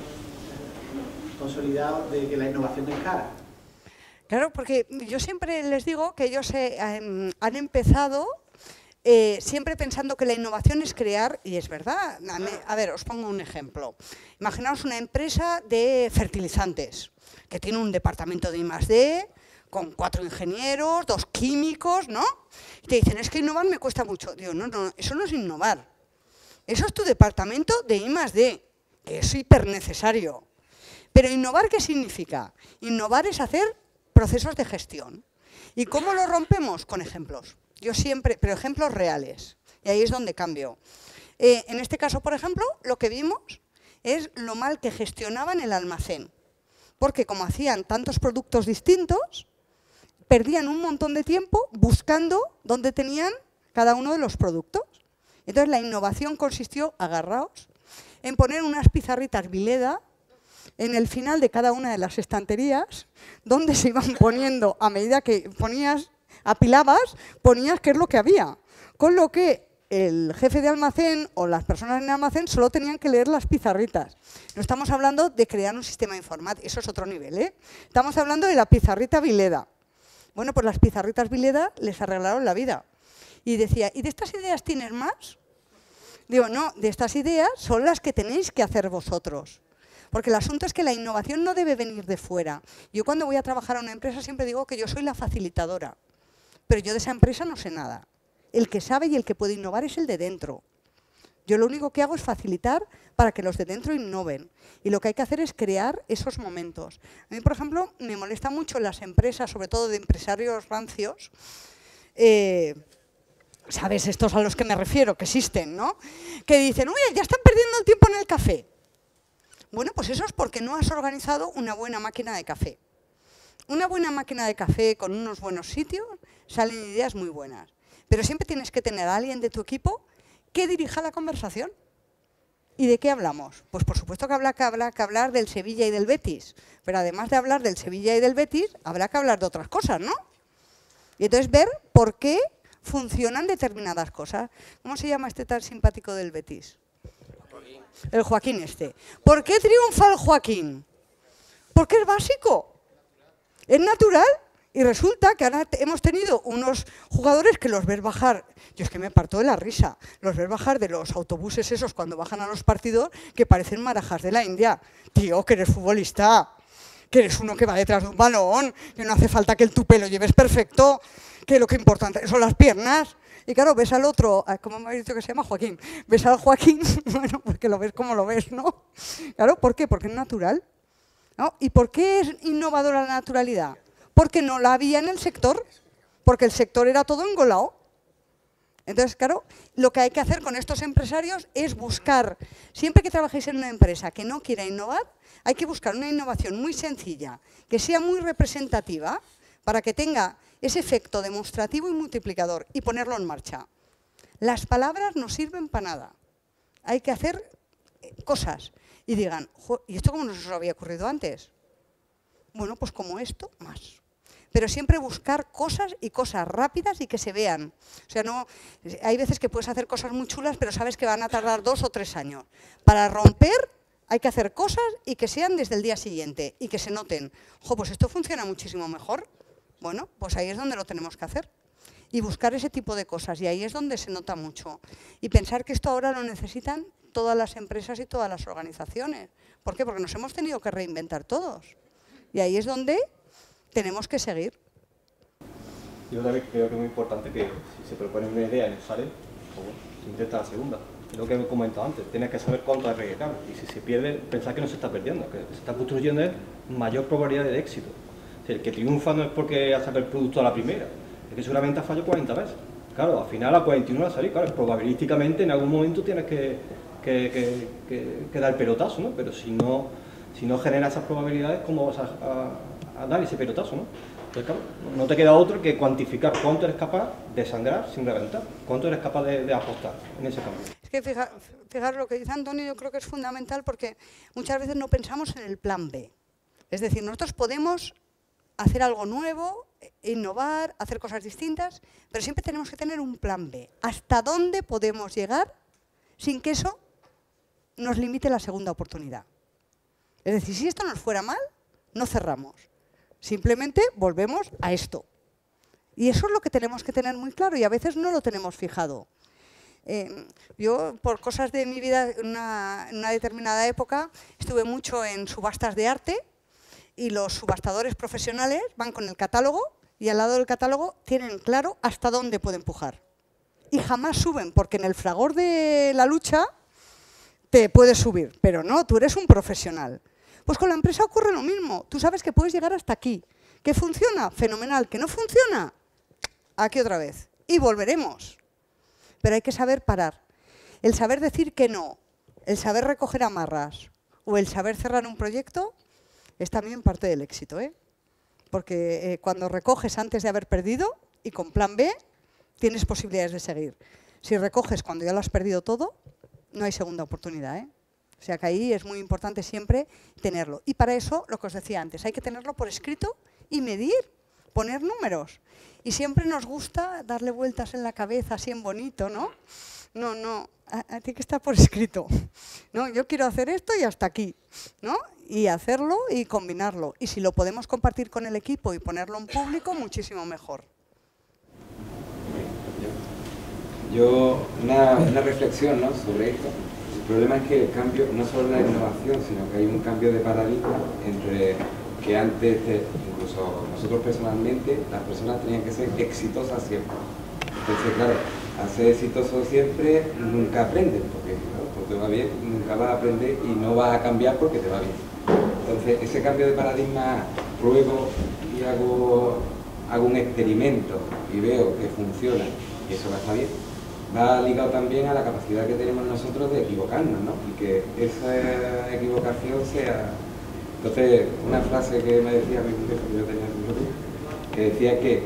consolidados de que la innovación es cara? Claro, porque yo siempre les digo que ellos han empezado siempre pensando que la innovación es crear, y es verdad. A ver, os pongo un ejemplo. Imaginaos una empresa de fertilizantes que tiene un departamento de I+D con 4 ingenieros, 2 químicos, ¿no? Y te dicen, es que innovar me cuesta mucho. Digo, no, eso no es innovar. Eso es tu departamento de I+D, que es hiper necesario. Pero innovar, ¿qué significa? Innovar es hacer procesos de gestión. ¿Y cómo lo rompemos? Con ejemplos. Yo siempre, pero ejemplos reales. Y ahí es donde cambio. En este caso, por ejemplo, lo que vimos es lo mal que gestionaban el almacén. Porque como hacían tantos productos distintos, perdían un montón de tiempo buscando dónde tenían cada uno de los productos. Entonces la innovación consistió, agarraos, en poner unas pizarritas Vileda en el final de cada una de las estanterías, donde se iban poniendo, a medida que apilabas, ponías qué es lo que había. Con lo que el jefe de almacén o las personas en el almacén solo tenían que leer las pizarritas. No estamos hablando de crear un sistema informático, eso es otro nivel, ¿eh? Estamos hablando de la pizarrita Vileda. Bueno, pues las pizarritas Vileda les arreglaron la vida. Y decía, ¿y de estas ideas tienes más? Digo, no, de estas ideas son las que tenéis que hacer vosotros. Porque el asunto es que la innovación no debe venir de fuera. Yo cuando voy a trabajar a una empresa siempre digo que yo soy la facilitadora. Pero yo de esa empresa no sé nada. El que sabe y el que puede innovar es el de dentro. Yo lo único que hago es facilitar para que los de dentro innoven. Y lo que hay que hacer es crear esos momentos. A mí, por ejemplo, me molesta mucho en las empresas, sobre todo de empresarios rancios, ¿sabes? Estos a los que me refiero, que existen, ¿no? Que dicen, uy, ya están perdiendo el tiempo en el café. Bueno, pues eso es porque no has organizado una buena máquina de café. Una buena máquina de café con unos buenos sitios, salen ideas muy buenas. Pero siempre tienes que tener a alguien de tu equipo que dirija la conversación. ¿Y de qué hablamos? Pues por supuesto que habrá que hablar del Sevilla y del Betis. Pero además de hablar del Sevilla y del Betis, habrá que hablar de otras cosas, ¿no? Y entonces ver por qué funcionan determinadas cosas. ¿Cómo se llama este tan simpático del Betis? El Joaquín este. ¿Por qué triunfa el Joaquín? Porque es básico. Es natural. Y resulta que ahora hemos tenido unos jugadores que los ves bajar, yo es que me parto de la risa, los ves bajar de los autobuses esos cuando bajan a los partidos que parecen marajas de la India. Tío, que eres futbolista, que eres uno que va detrás de un balón, que no hace falta que el tupé lo lleves perfecto, que lo que importante son las piernas. Y claro, ves al otro, ¿cómo me habéis dicho que se llama? Joaquín. Ves al Joaquín, bueno, porque lo ves como lo ves, ¿no? Claro, ¿por qué? Porque es natural, ¿no? ¿Y por qué es innovadora la naturalidad? Porque no la había en el sector, porque el sector era todo engolado. Entonces, claro, lo que hay que hacer con estos empresarios es buscar, siempre que trabajéis en una empresa que no quiera innovar, hay que buscar una innovación muy sencilla, que sea muy representativa, para que tenga ese efecto demostrativo y multiplicador, y ponerlo en marcha. Las palabras no sirven para nada. Hay que hacer cosas. Y digan, ¿y esto cómo no se os había ocurrido antes? Bueno, pues como esto, más. Pero siempre buscar cosas y cosas rápidas y que se vean. O sea, no, hay veces que puedes hacer cosas muy chulas, pero sabes que van a tardar 2 o 3 años. Para romper hay que hacer cosas y que sean desde el día siguiente y que se noten. Jo, pues esto funciona muchísimo mejor. Bueno, pues ahí es donde lo tenemos que hacer. Y buscar ese tipo de cosas, y ahí es donde se nota mucho. Y pensar que esto ahora lo necesitan todas las empresas y todas las organizaciones. ¿Por qué? Porque nos hemos tenido que reinventar todos. Y ahí es donde tenemos que seguir. Yo también creo que es muy importante que si se propone una idea y no sale, pues bueno, se intenta la segunda. Es lo que he comentado antes, tienes que saber cuánto hay que rellenar. Y si se pierde, pensar que no se está perdiendo, que se está construyendo es mayor probabilidad de éxito. O sea, el que triunfa no es porque ha sacado el producto a la primera, es que seguramente ha fallado 40 veces. Claro, al final a 41 va a salir, claro, probabilísticamente en algún momento tienes que dar el pelotazo, ¿no? Pero si no genera esas probabilidades, ¿cómo vas a dar ese pelotazo, ¿no? Entonces, claro, no te queda otro que cuantificar cuánto eres capaz de sangrar sin reventar, cuánto eres capaz de apostar en ese cambio. Es que fijaros lo que dice Antonio, yo creo que es fundamental porque muchas veces no pensamos en el plan B. Es decir, nosotros podemos hacer algo nuevo, innovar, hacer cosas distintas, pero siempre tenemos que tener un plan B. ¿Hasta dónde podemos llegar sin que eso nos limite la segunda oportunidad? Es decir, si esto nos fuera mal, no cerramos. Simplemente volvemos a esto. Y eso es lo que tenemos que tener muy claro y a veces no lo tenemos fijado. Yo, por cosas de mi vida, en una determinada época, estuve mucho en subastas de arte y los subastadores profesionales van con el catálogo y al lado del catálogo tienen claro hasta dónde pueden empujar. Y jamás suben, porque en el fragor de la lucha te puedes subir, pero no, tú eres un profesional. Pues con la empresa ocurre lo mismo. Tú sabes que puedes llegar hasta aquí. ¿Que funciona? Fenomenal. ¿Que no funciona? Aquí otra vez. Y volveremos. Pero hay que saber parar. El saber decir que no, el saber recoger amarras o el saber cerrar un proyecto es también parte del éxito, ¿eh? Porque cuando recoges antes de haber perdido y con plan B, tienes posibilidades de seguir. Si recoges cuando ya lo has perdido todo, no hay segunda oportunidad, ¿eh? O sea que ahí es muy importante siempre tenerlo. Y para eso, lo que os decía antes, hay que tenerlo por escrito y medir, poner números. Y siempre nos gusta darle vueltas en la cabeza así en bonito, ¿no? No, tiene que estar por escrito. ¿No? Yo quiero hacer esto y hasta aquí, ¿no? Y hacerlo y combinarlo. Y si lo podemos compartir con el equipo y ponerlo en público, muchísimo mejor. Yo, una reflexión, ¿no?, sobre esto. El problema es que el cambio, no solo la innovación, sino que hay un cambio de paradigma entre que antes, incluso nosotros personalmente, las personas tenían que ser exitosas siempre. Entonces, claro, al ser exitoso siempre, nunca aprendes, porque claro, pues te va bien, nunca vas a aprender y no vas a cambiar porque te va bien. Entonces, ese cambio de paradigma, pruebo y hago un experimento y veo que funciona y eso va a estar bien. Va ligado también a la capacidad que tenemos nosotros de equivocarnos, ¿no? Y que esa equivocación sea... Entonces, una frase que me decía mi jefe, que yo tenía que decía que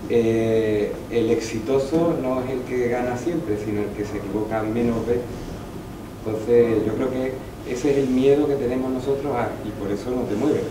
el exitoso no es el que gana siempre, sino el que se equivoca menos veces. Entonces, yo creo que ese es el miedo que tenemos nosotros y por eso no te mueves.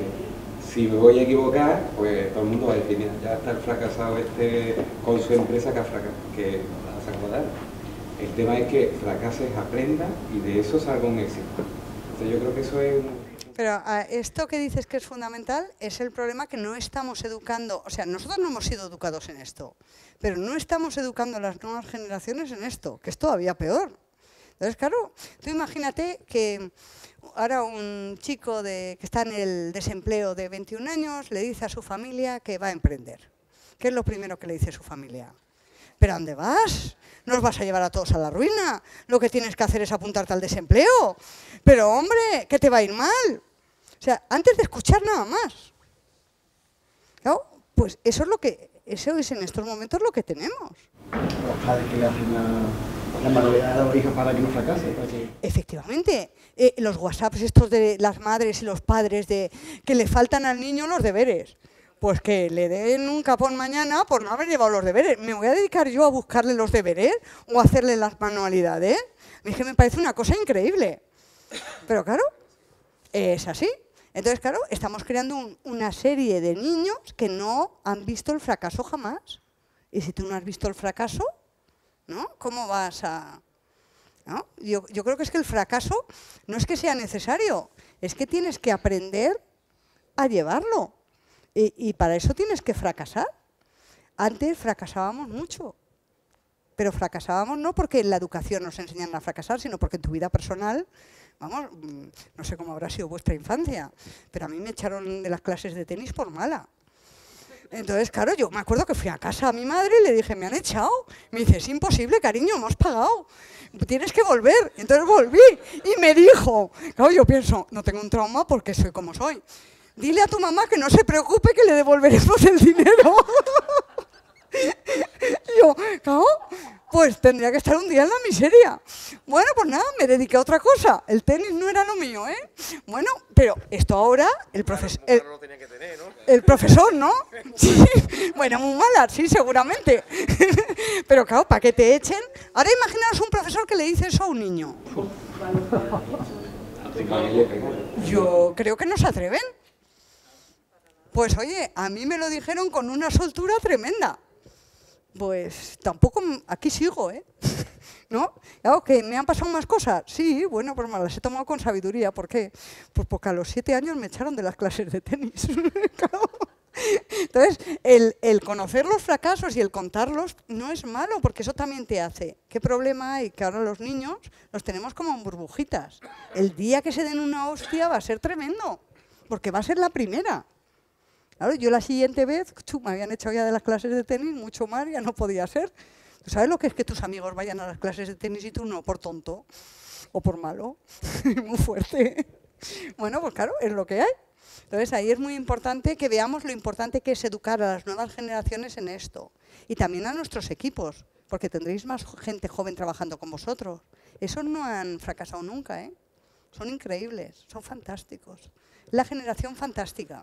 Si me voy a equivocar, pues todo el mundo va a decir, mira, ya está el fracasado con su empresa que va a sacudar. El tema es que fracases, aprendas y de eso salga un éxito. Entonces yo creo que eso es Pero esto que dices que es fundamental es el problema que no estamos educando, o sea, nosotros no hemos sido educados en esto, pero no estamos educando a las nuevas generaciones en esto, que es todavía peor. Entonces, claro, tú imagínate que ahora un chico que está en el desempleo de 21 años le dice a su familia que va a emprender. ¿Qué es lo primero que le dice su familia? ¿Pero a dónde vas? ¿Nos vas a llevar a todos a la ruina? Lo que tienes que hacer es apuntarte al desempleo. Pero, hombre, que te va a ir mal. O sea, antes de escuchar nada más. Claro, pues eso es en estos momentos lo que tenemos. Los padres que le hacen la maravilla a los hijos para que no fracase. Efectivamente, los WhatsApps estos de las madres y los padres de que le faltan al niño los deberes. Pues que le den un capón mañana por no haber llevado los deberes. ¿Me voy a dedicar yo a buscarle los deberes o a hacerle las manualidades? Es que me parece una cosa increíble. Pero claro, es así. Entonces, claro, estamos creando una serie de niños que no han visto el fracaso jamás. Y si tú no has visto el fracaso, ¿no? ¿Cómo vas a...? ¿No? Yo creo que es que el fracaso no es que sea necesario, es que tienes que aprender a llevarlo. Y para eso tienes que fracasar. Antes fracasábamos mucho, pero fracasábamos no porque en la educación nos enseñan a fracasar, sino porque en tu vida personal, vamos, no sé cómo habrá sido vuestra infancia, pero a mí me echaron de las clases de tenis por mala. Entonces, claro, yo me acuerdo que fui a casa a mi madre y le dije, me han echado. Me dice, es imposible, cariño, hemos pagado. Tienes que volver. Entonces volví y me dijo, claro, yo pienso, no tengo un trauma porque soy como soy. Dile a tu mamá que no se preocupe, que le devolveremos el dinero. Yo, claro, pues tendría que estar un día en la miseria. Bueno, pues nada, me dediqué a otra cosa. El tenis no era lo mío, ¿eh? Bueno, pero esto ahora, el profesor... El profesor, ¿no? Sí, bueno, muy mala, sí, seguramente. Pero claro, para que te echen... Ahora imaginaos un profesor que le dice eso a un niño. Yo creo que no se atreven. Pues oye, a mí me lo dijeron con una soltura tremenda. Pues tampoco, aquí sigo, ¿eh? ¿No? Claro, que me han pasado más cosas. Sí, bueno, pues me las he tomado con sabiduría. ¿Por qué? Pues porque a los 7 años me echaron de las clases de tenis. Claro. Entonces, el conocer los fracasos y el contarlos no es malo, porque eso también te hace. ¿Qué problema hay? Que ahora los niños los tenemos como en burbujitas. El día que se den una hostia va a ser tremendo, porque va a ser la primera. Claro, yo la siguiente vez, me habían echado ya de las clases de tenis, mucho más, ya no podía ser. ¿Tú sabes lo que es que tus amigos vayan a las clases de tenis y tú no, por tonto o por malo? Muy fuerte. Bueno, pues claro, es lo que hay. Entonces ahí es muy importante que veamos lo importante que es educar a las nuevas generaciones en esto. Y también a nuestros equipos, porque tendréis más gente joven trabajando con vosotros. Esos no han fracasado nunca, ¿eh? Son increíbles, son fantásticos. La generación fantástica.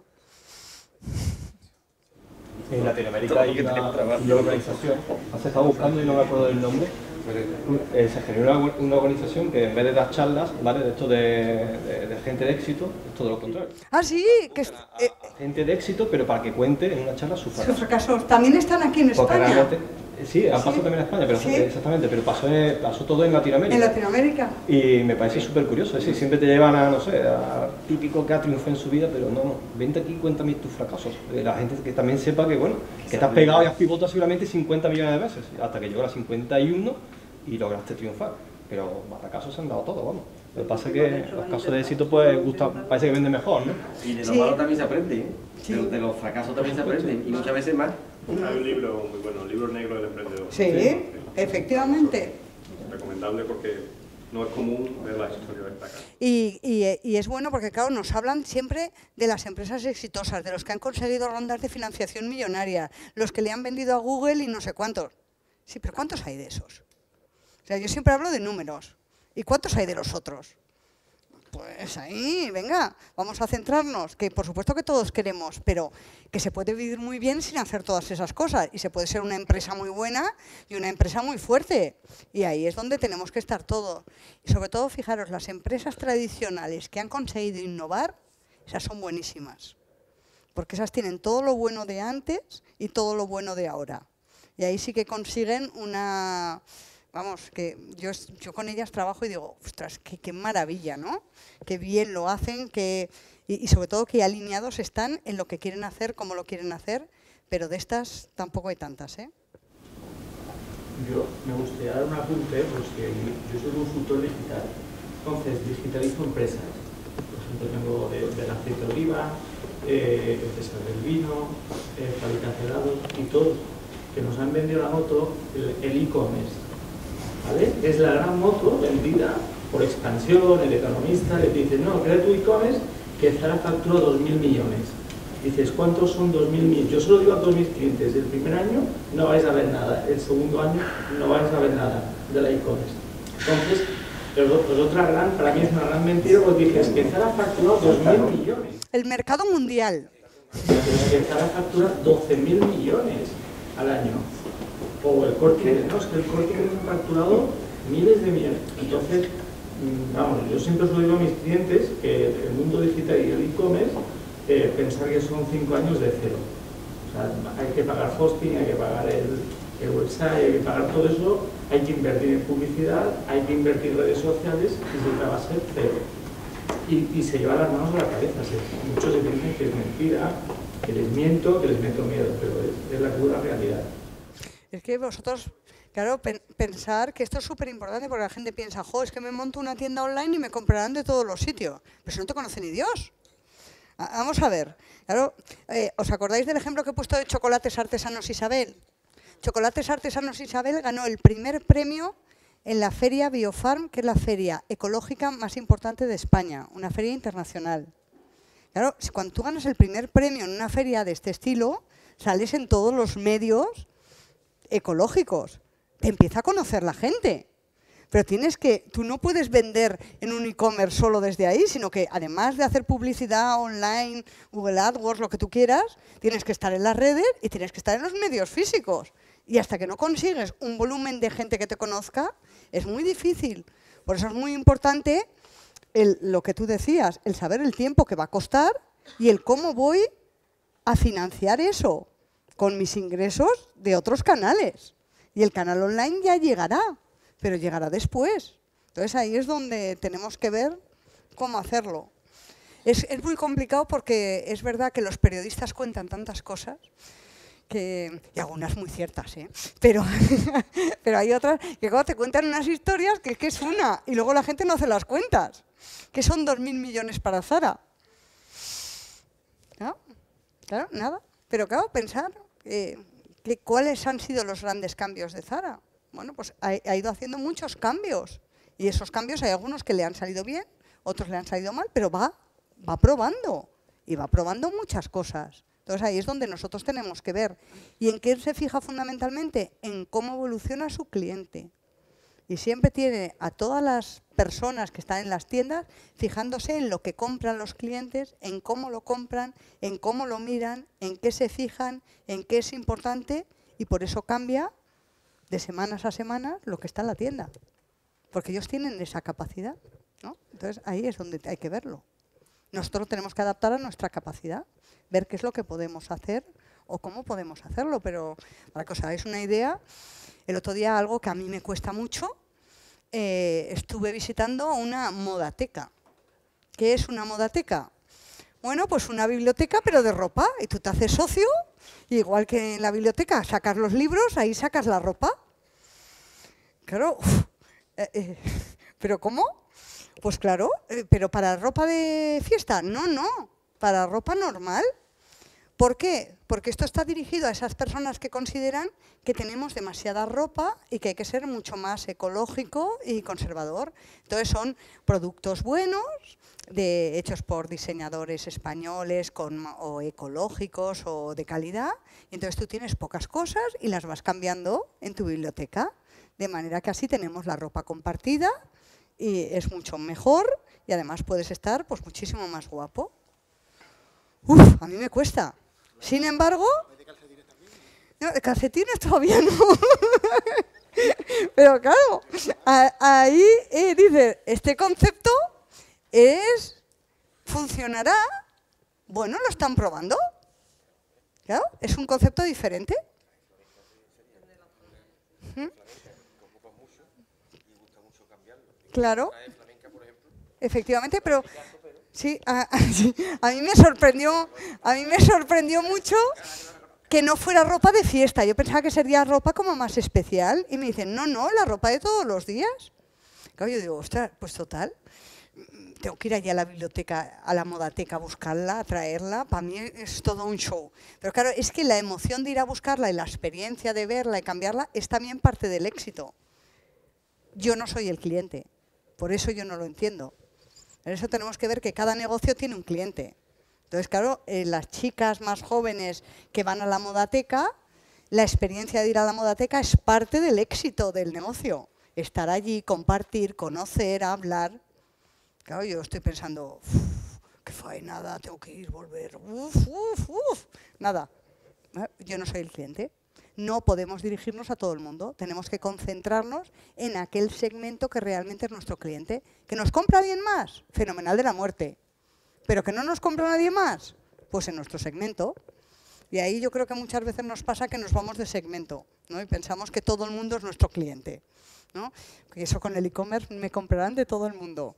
En Latinoamérica hay una organización, has estado buscando y no me acuerdo del nombre, diferente. Se generó una organización que en vez de dar charlas, ¿vale? De esto de gente de éxito, es todo lo contrario. Ah, sí, que Gente de éxito, pero para que cuente en una charla sus sus fracasos. fracasos también están aquí en Porque España. realmente, sí, han pasado Sí. también en España, pero Sí. exactamente, pero pasó todo en Latinoamérica. En Latinoamérica. Y me parece súper curioso, es decir, siempre te llevan a, no sé, a típico que ha triunfado en su vida, pero no, vente aquí y cuéntame tus fracasos. La gente que también sepa que, bueno, que te has pegado y has pivotado seguramente 50 millones de veces, hasta que llegó a 51 y lograste triunfar. Pero batacazos se han dado todos, vamos. Lo que pasa es que los casos de éxito, pues, parece que venden mejor, ¿no? Y de lo Sí. malo también se aprende, ¿eh? Sí. De los fracasos también se aprenden, y muchas veces más. Hay un libro muy bueno, el libro negro del emprendedor. Sí, efectivamente. Recomendable porque no es común ver las historias destacadas. Y es bueno porque, claro, nos hablan siempre de las empresas exitosas, de los que han conseguido rondas de financiación millonaria, los que le han vendido a Google y no sé cuántos. Sí, pero ¿cuántos hay de esos? O sea, yo siempre hablo de números. ¿Y cuántos hay de los otros? Pues ahí, venga, vamos a centrarnos, que por supuesto que todos queremos, pero que se puede vivir muy bien sin hacer todas esas cosas y se puede ser una empresa muy buena y una empresa muy fuerte. Y ahí es donde tenemos que estar todos. Y sobre todo, fijaros, las empresas tradicionales que han conseguido innovar, esas son buenísimas, porque esas tienen todo lo bueno de antes y todo lo bueno de ahora. Y ahí sí que consiguen una... Vamos, que yo con ellas trabajo y digo, ostras, qué maravilla, ¿no? Qué bien lo hacen, y sobre todo qué alineados están en lo que quieren hacer, cómo lo quieren hacer, pero de estas tampoco hay tantas, ¿eh? Yo me gustaría dar un apunte, pues que yo soy consultor digital, entonces digitalizo empresas. Por ejemplo, tengo del aceite de oliva, empresas del vino, fabricantes de helados y todos que nos han vendido la moto, el e-commerce. ¿Vale? Es la gran moto vendida por expansión, el economista le dice, no, crea tu e-commerce que Zara factura 2.000 millones. Dices, ¿cuántos son 2.000 millones? Yo solo digo a todos mis clientes, el primer año no vais a ver nada, el segundo año no vais a ver nada de la e-commerce. Entonces, es otra gran, para mí es una gran mentira, porque dices que Zara factura 2.000 millones. El mercado mundial. Que Zara factura 12.000 millones al año. O el Corte Inglés, no, es que el Corte Inglés ha facturado miles de millones. Entonces, vamos, yo siempre os lo digo a mis clientes que el mundo digital y el e-commerce, pensar que son 5 años de cero. O sea, hay que pagar hosting, hay que pagar el website, hay que pagar todo eso, hay que invertir en publicidad, hay que invertir en redes sociales y siempre va a ser cero. Y se lleva las manos a la cabeza. Muchos se piensan que es mentira, que les miento, que les meto miedo, pero es la pura realidad. Es que vosotros, claro, pensar que esto es súper importante porque la gente piensa, jo, es que me monto una tienda online y me comprarán de todos los sitios. Pero si no te conoce ni Dios. Vamos a ver. Claro, ¿os acordáis del ejemplo que he puesto de Chocolates Artesanos Isabel? Chocolates Artesanos Isabel ganó el primer premio en la feria Biofarm, que es la feria ecológica más importante de España, una feria internacional. Claro, cuando tú ganas el primer premio en una feria de este estilo, sales en todos los medios ecológicos, te empieza a conocer la gente. Pero tú no puedes vender en un e-commerce solo desde ahí, sino que además de hacer publicidad online, Google AdWords, lo que tú quieras, tienes que estar en las redes y tienes que estar en los medios físicos. Y hasta que no consigues un volumen de gente que te conozca, es muy difícil. Por eso es muy importante lo que tú decías, el saber el tiempo que va a costar y el cómo voy a financiar eso con mis ingresos de otros canales. Y el canal online ya llegará, pero llegará después. Entonces ahí es donde tenemos que ver cómo hacerlo. Es muy complicado porque es verdad que los periodistas cuentan tantas cosas, y algunas muy ciertas, ¿eh? pero hay otras que cuando te cuentan unas historias que es una, y luego la gente no hace las cuentas, que son 2.000 millones para Zara. ¿No? Claro, nada. Pero claro, pensar cuáles han sido los grandes cambios de Zara. Bueno, pues ha ido haciendo muchos cambios. Y esos cambios hay algunos que le han salido bien, otros le han salido mal, pero va probando. Y va probando muchas cosas. Entonces ahí es donde nosotros tenemos que ver. ¿Y en qué se fija fundamentalmente? En cómo evoluciona su cliente. Y siempre tiene a todas las personas que están en las tiendas fijándose en lo que compran los clientes, en cómo lo compran, en cómo lo miran, en qué se fijan, en qué es importante, y por eso cambia de semanas a semanas lo que está en la tienda. Porque ellos tienen esa capacidad, ¿no? Entonces ahí es donde hay que verlo. Nosotros lo tenemos que adaptar a nuestra capacidad, ver qué es lo que podemos hacer o cómo podemos hacerlo. Pero para que os hagáis una idea, el otro día algo que a mí me cuesta mucho, estuve visitando una modateca. ¿Qué es una modateca? Bueno, pues una biblioteca pero de ropa. Y tú te haces socio, igual que en la biblioteca sacas los libros, ahí sacas la ropa. Claro, ¿pero cómo? Pues claro, pero para ropa de fiesta, no, para ropa normal. ¿Por qué? Porque esto está dirigido a esas personas que consideran que tenemos demasiada ropa y que hay que ser mucho más ecológico y conservador. Entonces son productos buenos, hechos por diseñadores españoles o ecológicos o de calidad. Y entonces tú tienes pocas cosas y las vas cambiando en tu biblioteca. De manera que así tenemos la ropa compartida y es mucho mejor y además puedes estar pues muchísimo más guapo. Uf, a mí me cuesta. Sin embargo, no, de calcetines todavía no. Pero claro, ahí dice, este concepto funcionará. Bueno, lo están probando. Claro, es un concepto diferente. Claro, efectivamente, pero sí, a mí me sorprendió mucho que no fuera ropa de fiesta. Yo pensaba que sería ropa como más especial y me dicen, no, la ropa de todos los días. Claro, yo digo, ostras, pues total, tengo que ir allá a la biblioteca, a la modateca, a buscarla, a traerla. Para mí es todo un show. Pero claro, es que la emoción de ir a buscarla y la experiencia de verla y cambiarla es también parte del éxito. Yo no soy el cliente. Por eso yo no lo entiendo. Por eso tenemos que ver que cada negocio tiene un cliente. Entonces, claro, las chicas más jóvenes que van a la modateca, la experiencia de ir a la modateca es parte del éxito del negocio. Estar allí, compartir, conocer, hablar. Claro, yo estoy pensando, qué faenada, tengo que ir, volver, nada. Yo no soy el cliente. No podemos dirigirnos a todo el mundo, tenemos que concentrarnos en aquel segmento que realmente es nuestro cliente. ¿Que nos compra alguien más? Fenomenal de la muerte. ¿Pero que no nos compra nadie más? Pues en nuestro segmento. Y ahí yo creo que muchas veces nos pasa que nos vamos de segmento, ¿no? Y pensamos que todo el mundo es nuestro cliente, ¿no? Y eso con el e-commerce me comprarán de todo el mundo.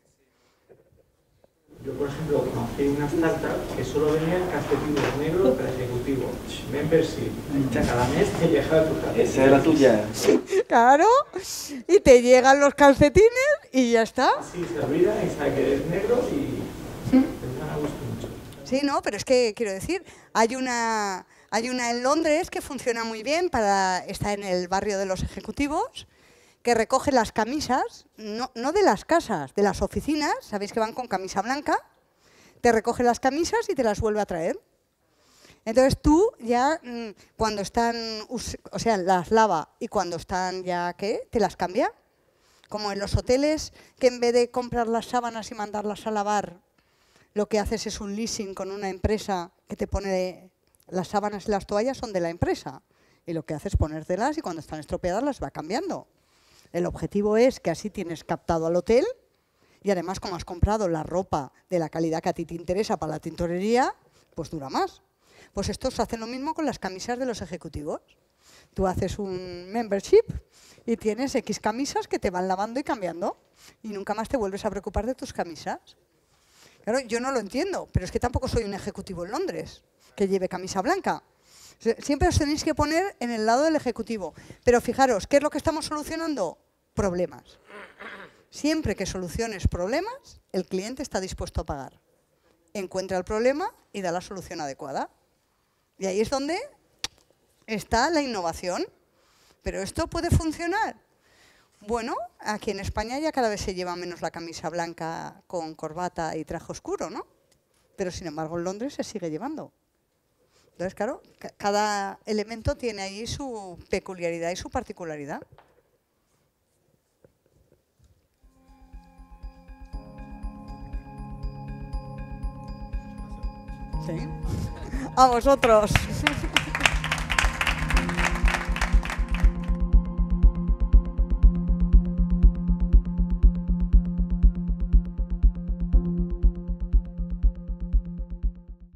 Yo, por ejemplo, conocí una startup que solo vendía calcetines negros para ejecutivo. Membership. Cada mes te llegaba tu calcetín. Esa es la tuya. Claro, y te llegan los calcetines y ya está. Sí, se olvida y sabe que es negro y me gusta mucho. Sí, no, pero es que quiero decir, hay una en Londres que funciona muy bien, está en el barrio de los ejecutivos, que recoge las camisas, no de las casas, de las oficinas, sabéis que van con camisa blanca, te recoge las camisas y te las vuelve a traer. Entonces tú ya, cuando están, o sea, las lava y cuando están ya, ¿qué? Te las cambia. Como en los hoteles, que en vez de comprar las sábanas y mandarlas a lavar, lo que haces es un leasing con una empresa que te pone las sábanas y las toallas son de la empresa. Y lo que haces es ponértelas y cuando están estropeadas las va cambiando. El objetivo es que así tienes captado al hotel y además como has comprado la ropa de la calidad que a ti te interesa para la tintorería, pues dura más. Pues estos hacen lo mismo con las camisas de los ejecutivos. Tú haces un membership y tienes X camisas que te van lavando y cambiando y nunca más te vuelves a preocupar de tus camisas. Claro, yo no lo entiendo, pero es que tampoco soy un ejecutivo en Londres que lleve camisa blanca. Siempre os tenéis que poner en el lado del ejecutivo. Pero fijaros, ¿qué es lo que estamos solucionando? Problemas. Siempre que soluciones problemas, el cliente está dispuesto a pagar. Encuentra el problema y da la solución adecuada. Y ahí es donde está la innovación. ¿Pero esto puede funcionar? Bueno, aquí en España ya cada vez se lleva menos la camisa blanca con corbata y traje oscuro, ¿no? Pero sin embargo en Londres se sigue llevando. Entonces, claro, cada elemento tiene ahí su peculiaridad y su particularidad. Sí. A vosotros.